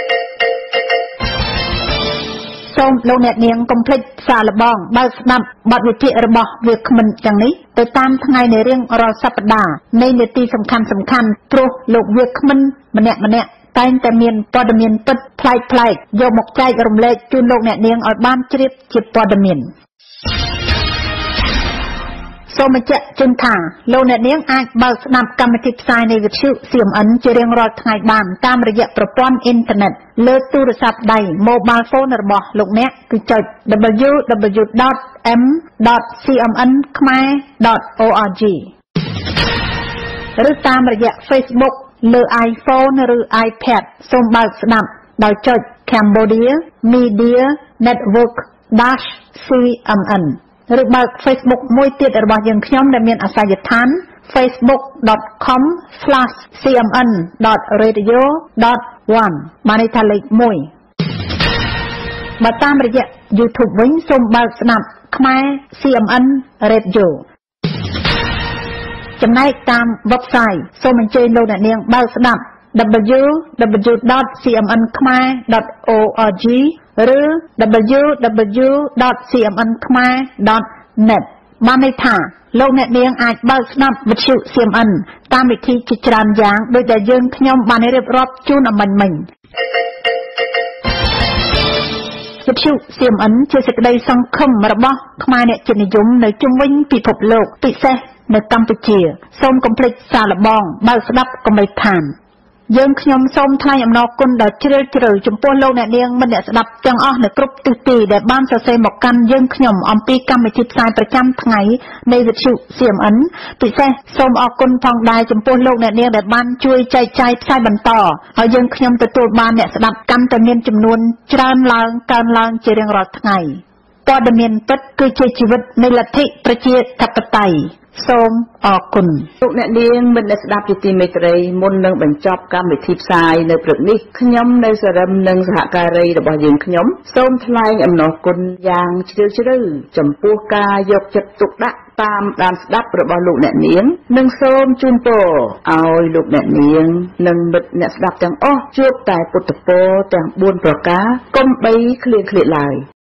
សូមលោកអ្នកនាងកុំភ្លេចសាកល្បងបើកស្ដាប់បទវិភាគរបស់វាគ្មិនទាំងនេះទៅតាមថ្ងៃនៃរៀងរាល់សប្តាហ៍នៃនីតិសំខាន់ព្រោះលោកវាគ្មិនម្នាក់តែងតែមានព័ត៌មានពិតប្លែកយកមកចែករំលែកជូនលោកអ្នកនាងឲ្យបានជ្រាបជាព័ត៌មានសូមបញ្ជាក់ជូនថាលោកអ្នកនាងអាចបើកស្ដាប់កម្មវិធីផ្សាយនៃវិទ្យុ CMN ជារៀងរាល់ថ្ងៃបានតាមរយៈប្រព័ន្ធអ៊ីនធឺណិតលើទូរស័ព្ទដៃ Mobile Phone របស់លោកអ្នកគឺចុច www.m.cmnkhmer.org ឬតាមរយៈ Facebook លើ iPhone ឬ iPad សូមបើកស្ដាប់ដោយចុច Cambodia Media Network -CMN ឬបើក Facebook មួយទៀតរបស់យើងខ្ញុំដែលមានអាសយដ្ឋាន facebook.com/cmn.radio.1 បានន័យថាលេខ1បើតាមរយៈ YouTube វិញសូមបើកស្ដាប់ខ្មែរ CMN Radio ចំណែកតាម website សូមអញ្ជើញលោកអ្នកនាងបើកស្ដាប់ www.cmnkhmer.org ឬ www.cmnkhmer.net បានន័យថាលោកអ្នកនាងអាចបើកស្ដាប់វិទ្យុ CMN តាមវិធីជាច្រើនយ៉ាងដូចដែលយើងខ្ញុំបានរៀបរាប់ជូនអំបញ្ញមិញវិទ្យុ CMN ជាសេចក្តីសង្ឃឹមរបស់ខ្មែរអ្នកជាតិនិយមនៅជុំវិញពិភពលោកពិសេសនៅកម្ពុជាសូមកុំភ្លេចសាកល្បងបើកស្ដាប់កុំបីខានយើងខ្ញុំសូមថ្លែងអំណរគុណដ៏ជ្រាលជ្រៅចំពោះលោកអ្នកនាងមិត្តអ្នកស្ដាប់ទាំងអស់នៅគ្រប់ទិសទីដែលបានសរសេរមកកាន់យើងខ្ញុំអំពីកម្មវិធីផ្សាយប្រចាំថ្ងៃនៃវិទ្យុ CMN ពិសេសសូមអរគុណផងដែរចំពោះលោកអ្នកនាងដែលបានជួយចែកចាយផ្សាយបន្តឲ្យយើងខ្ញុំទទួលបានអ្នកស្ដាប់កាន់តែមានចំនួនច្រើនឡើងកើនឡើងជារៀងរាល់ថ្ងៃព័ត៌មានពិតគឺជាជីវិតនៃលទ្ធិប្រជាធិបតេយ្យសូមអរគុណលោកអ្នកនាងមិត្តអ្នកស្ដាប់ជាទីមេត្រីមុននឹងបញ្ចប់កម្មវិធីផ្សាយនៅព្រឹកនេះខ្ញុំនៅសរិមនិងសហការីរបស់យើងខ្ញុំសូមថ្លែងអំណរគុណយ៉ាងជ្រាលជ្រៅចំពោះការយកចិត្តទុកដាក់តាមដានស្ដាប់របស់លោកអ្នកនាងនិងសូមជូនពរឲ្យលោកអ្នកនាងនិងមិត្តអ្នកស្ដាប់ទាំងអស់ជួបតែពុទ្ធពរទាំង4ប្រការកុំបីឃ្លៀងឃ្លាតឡើយ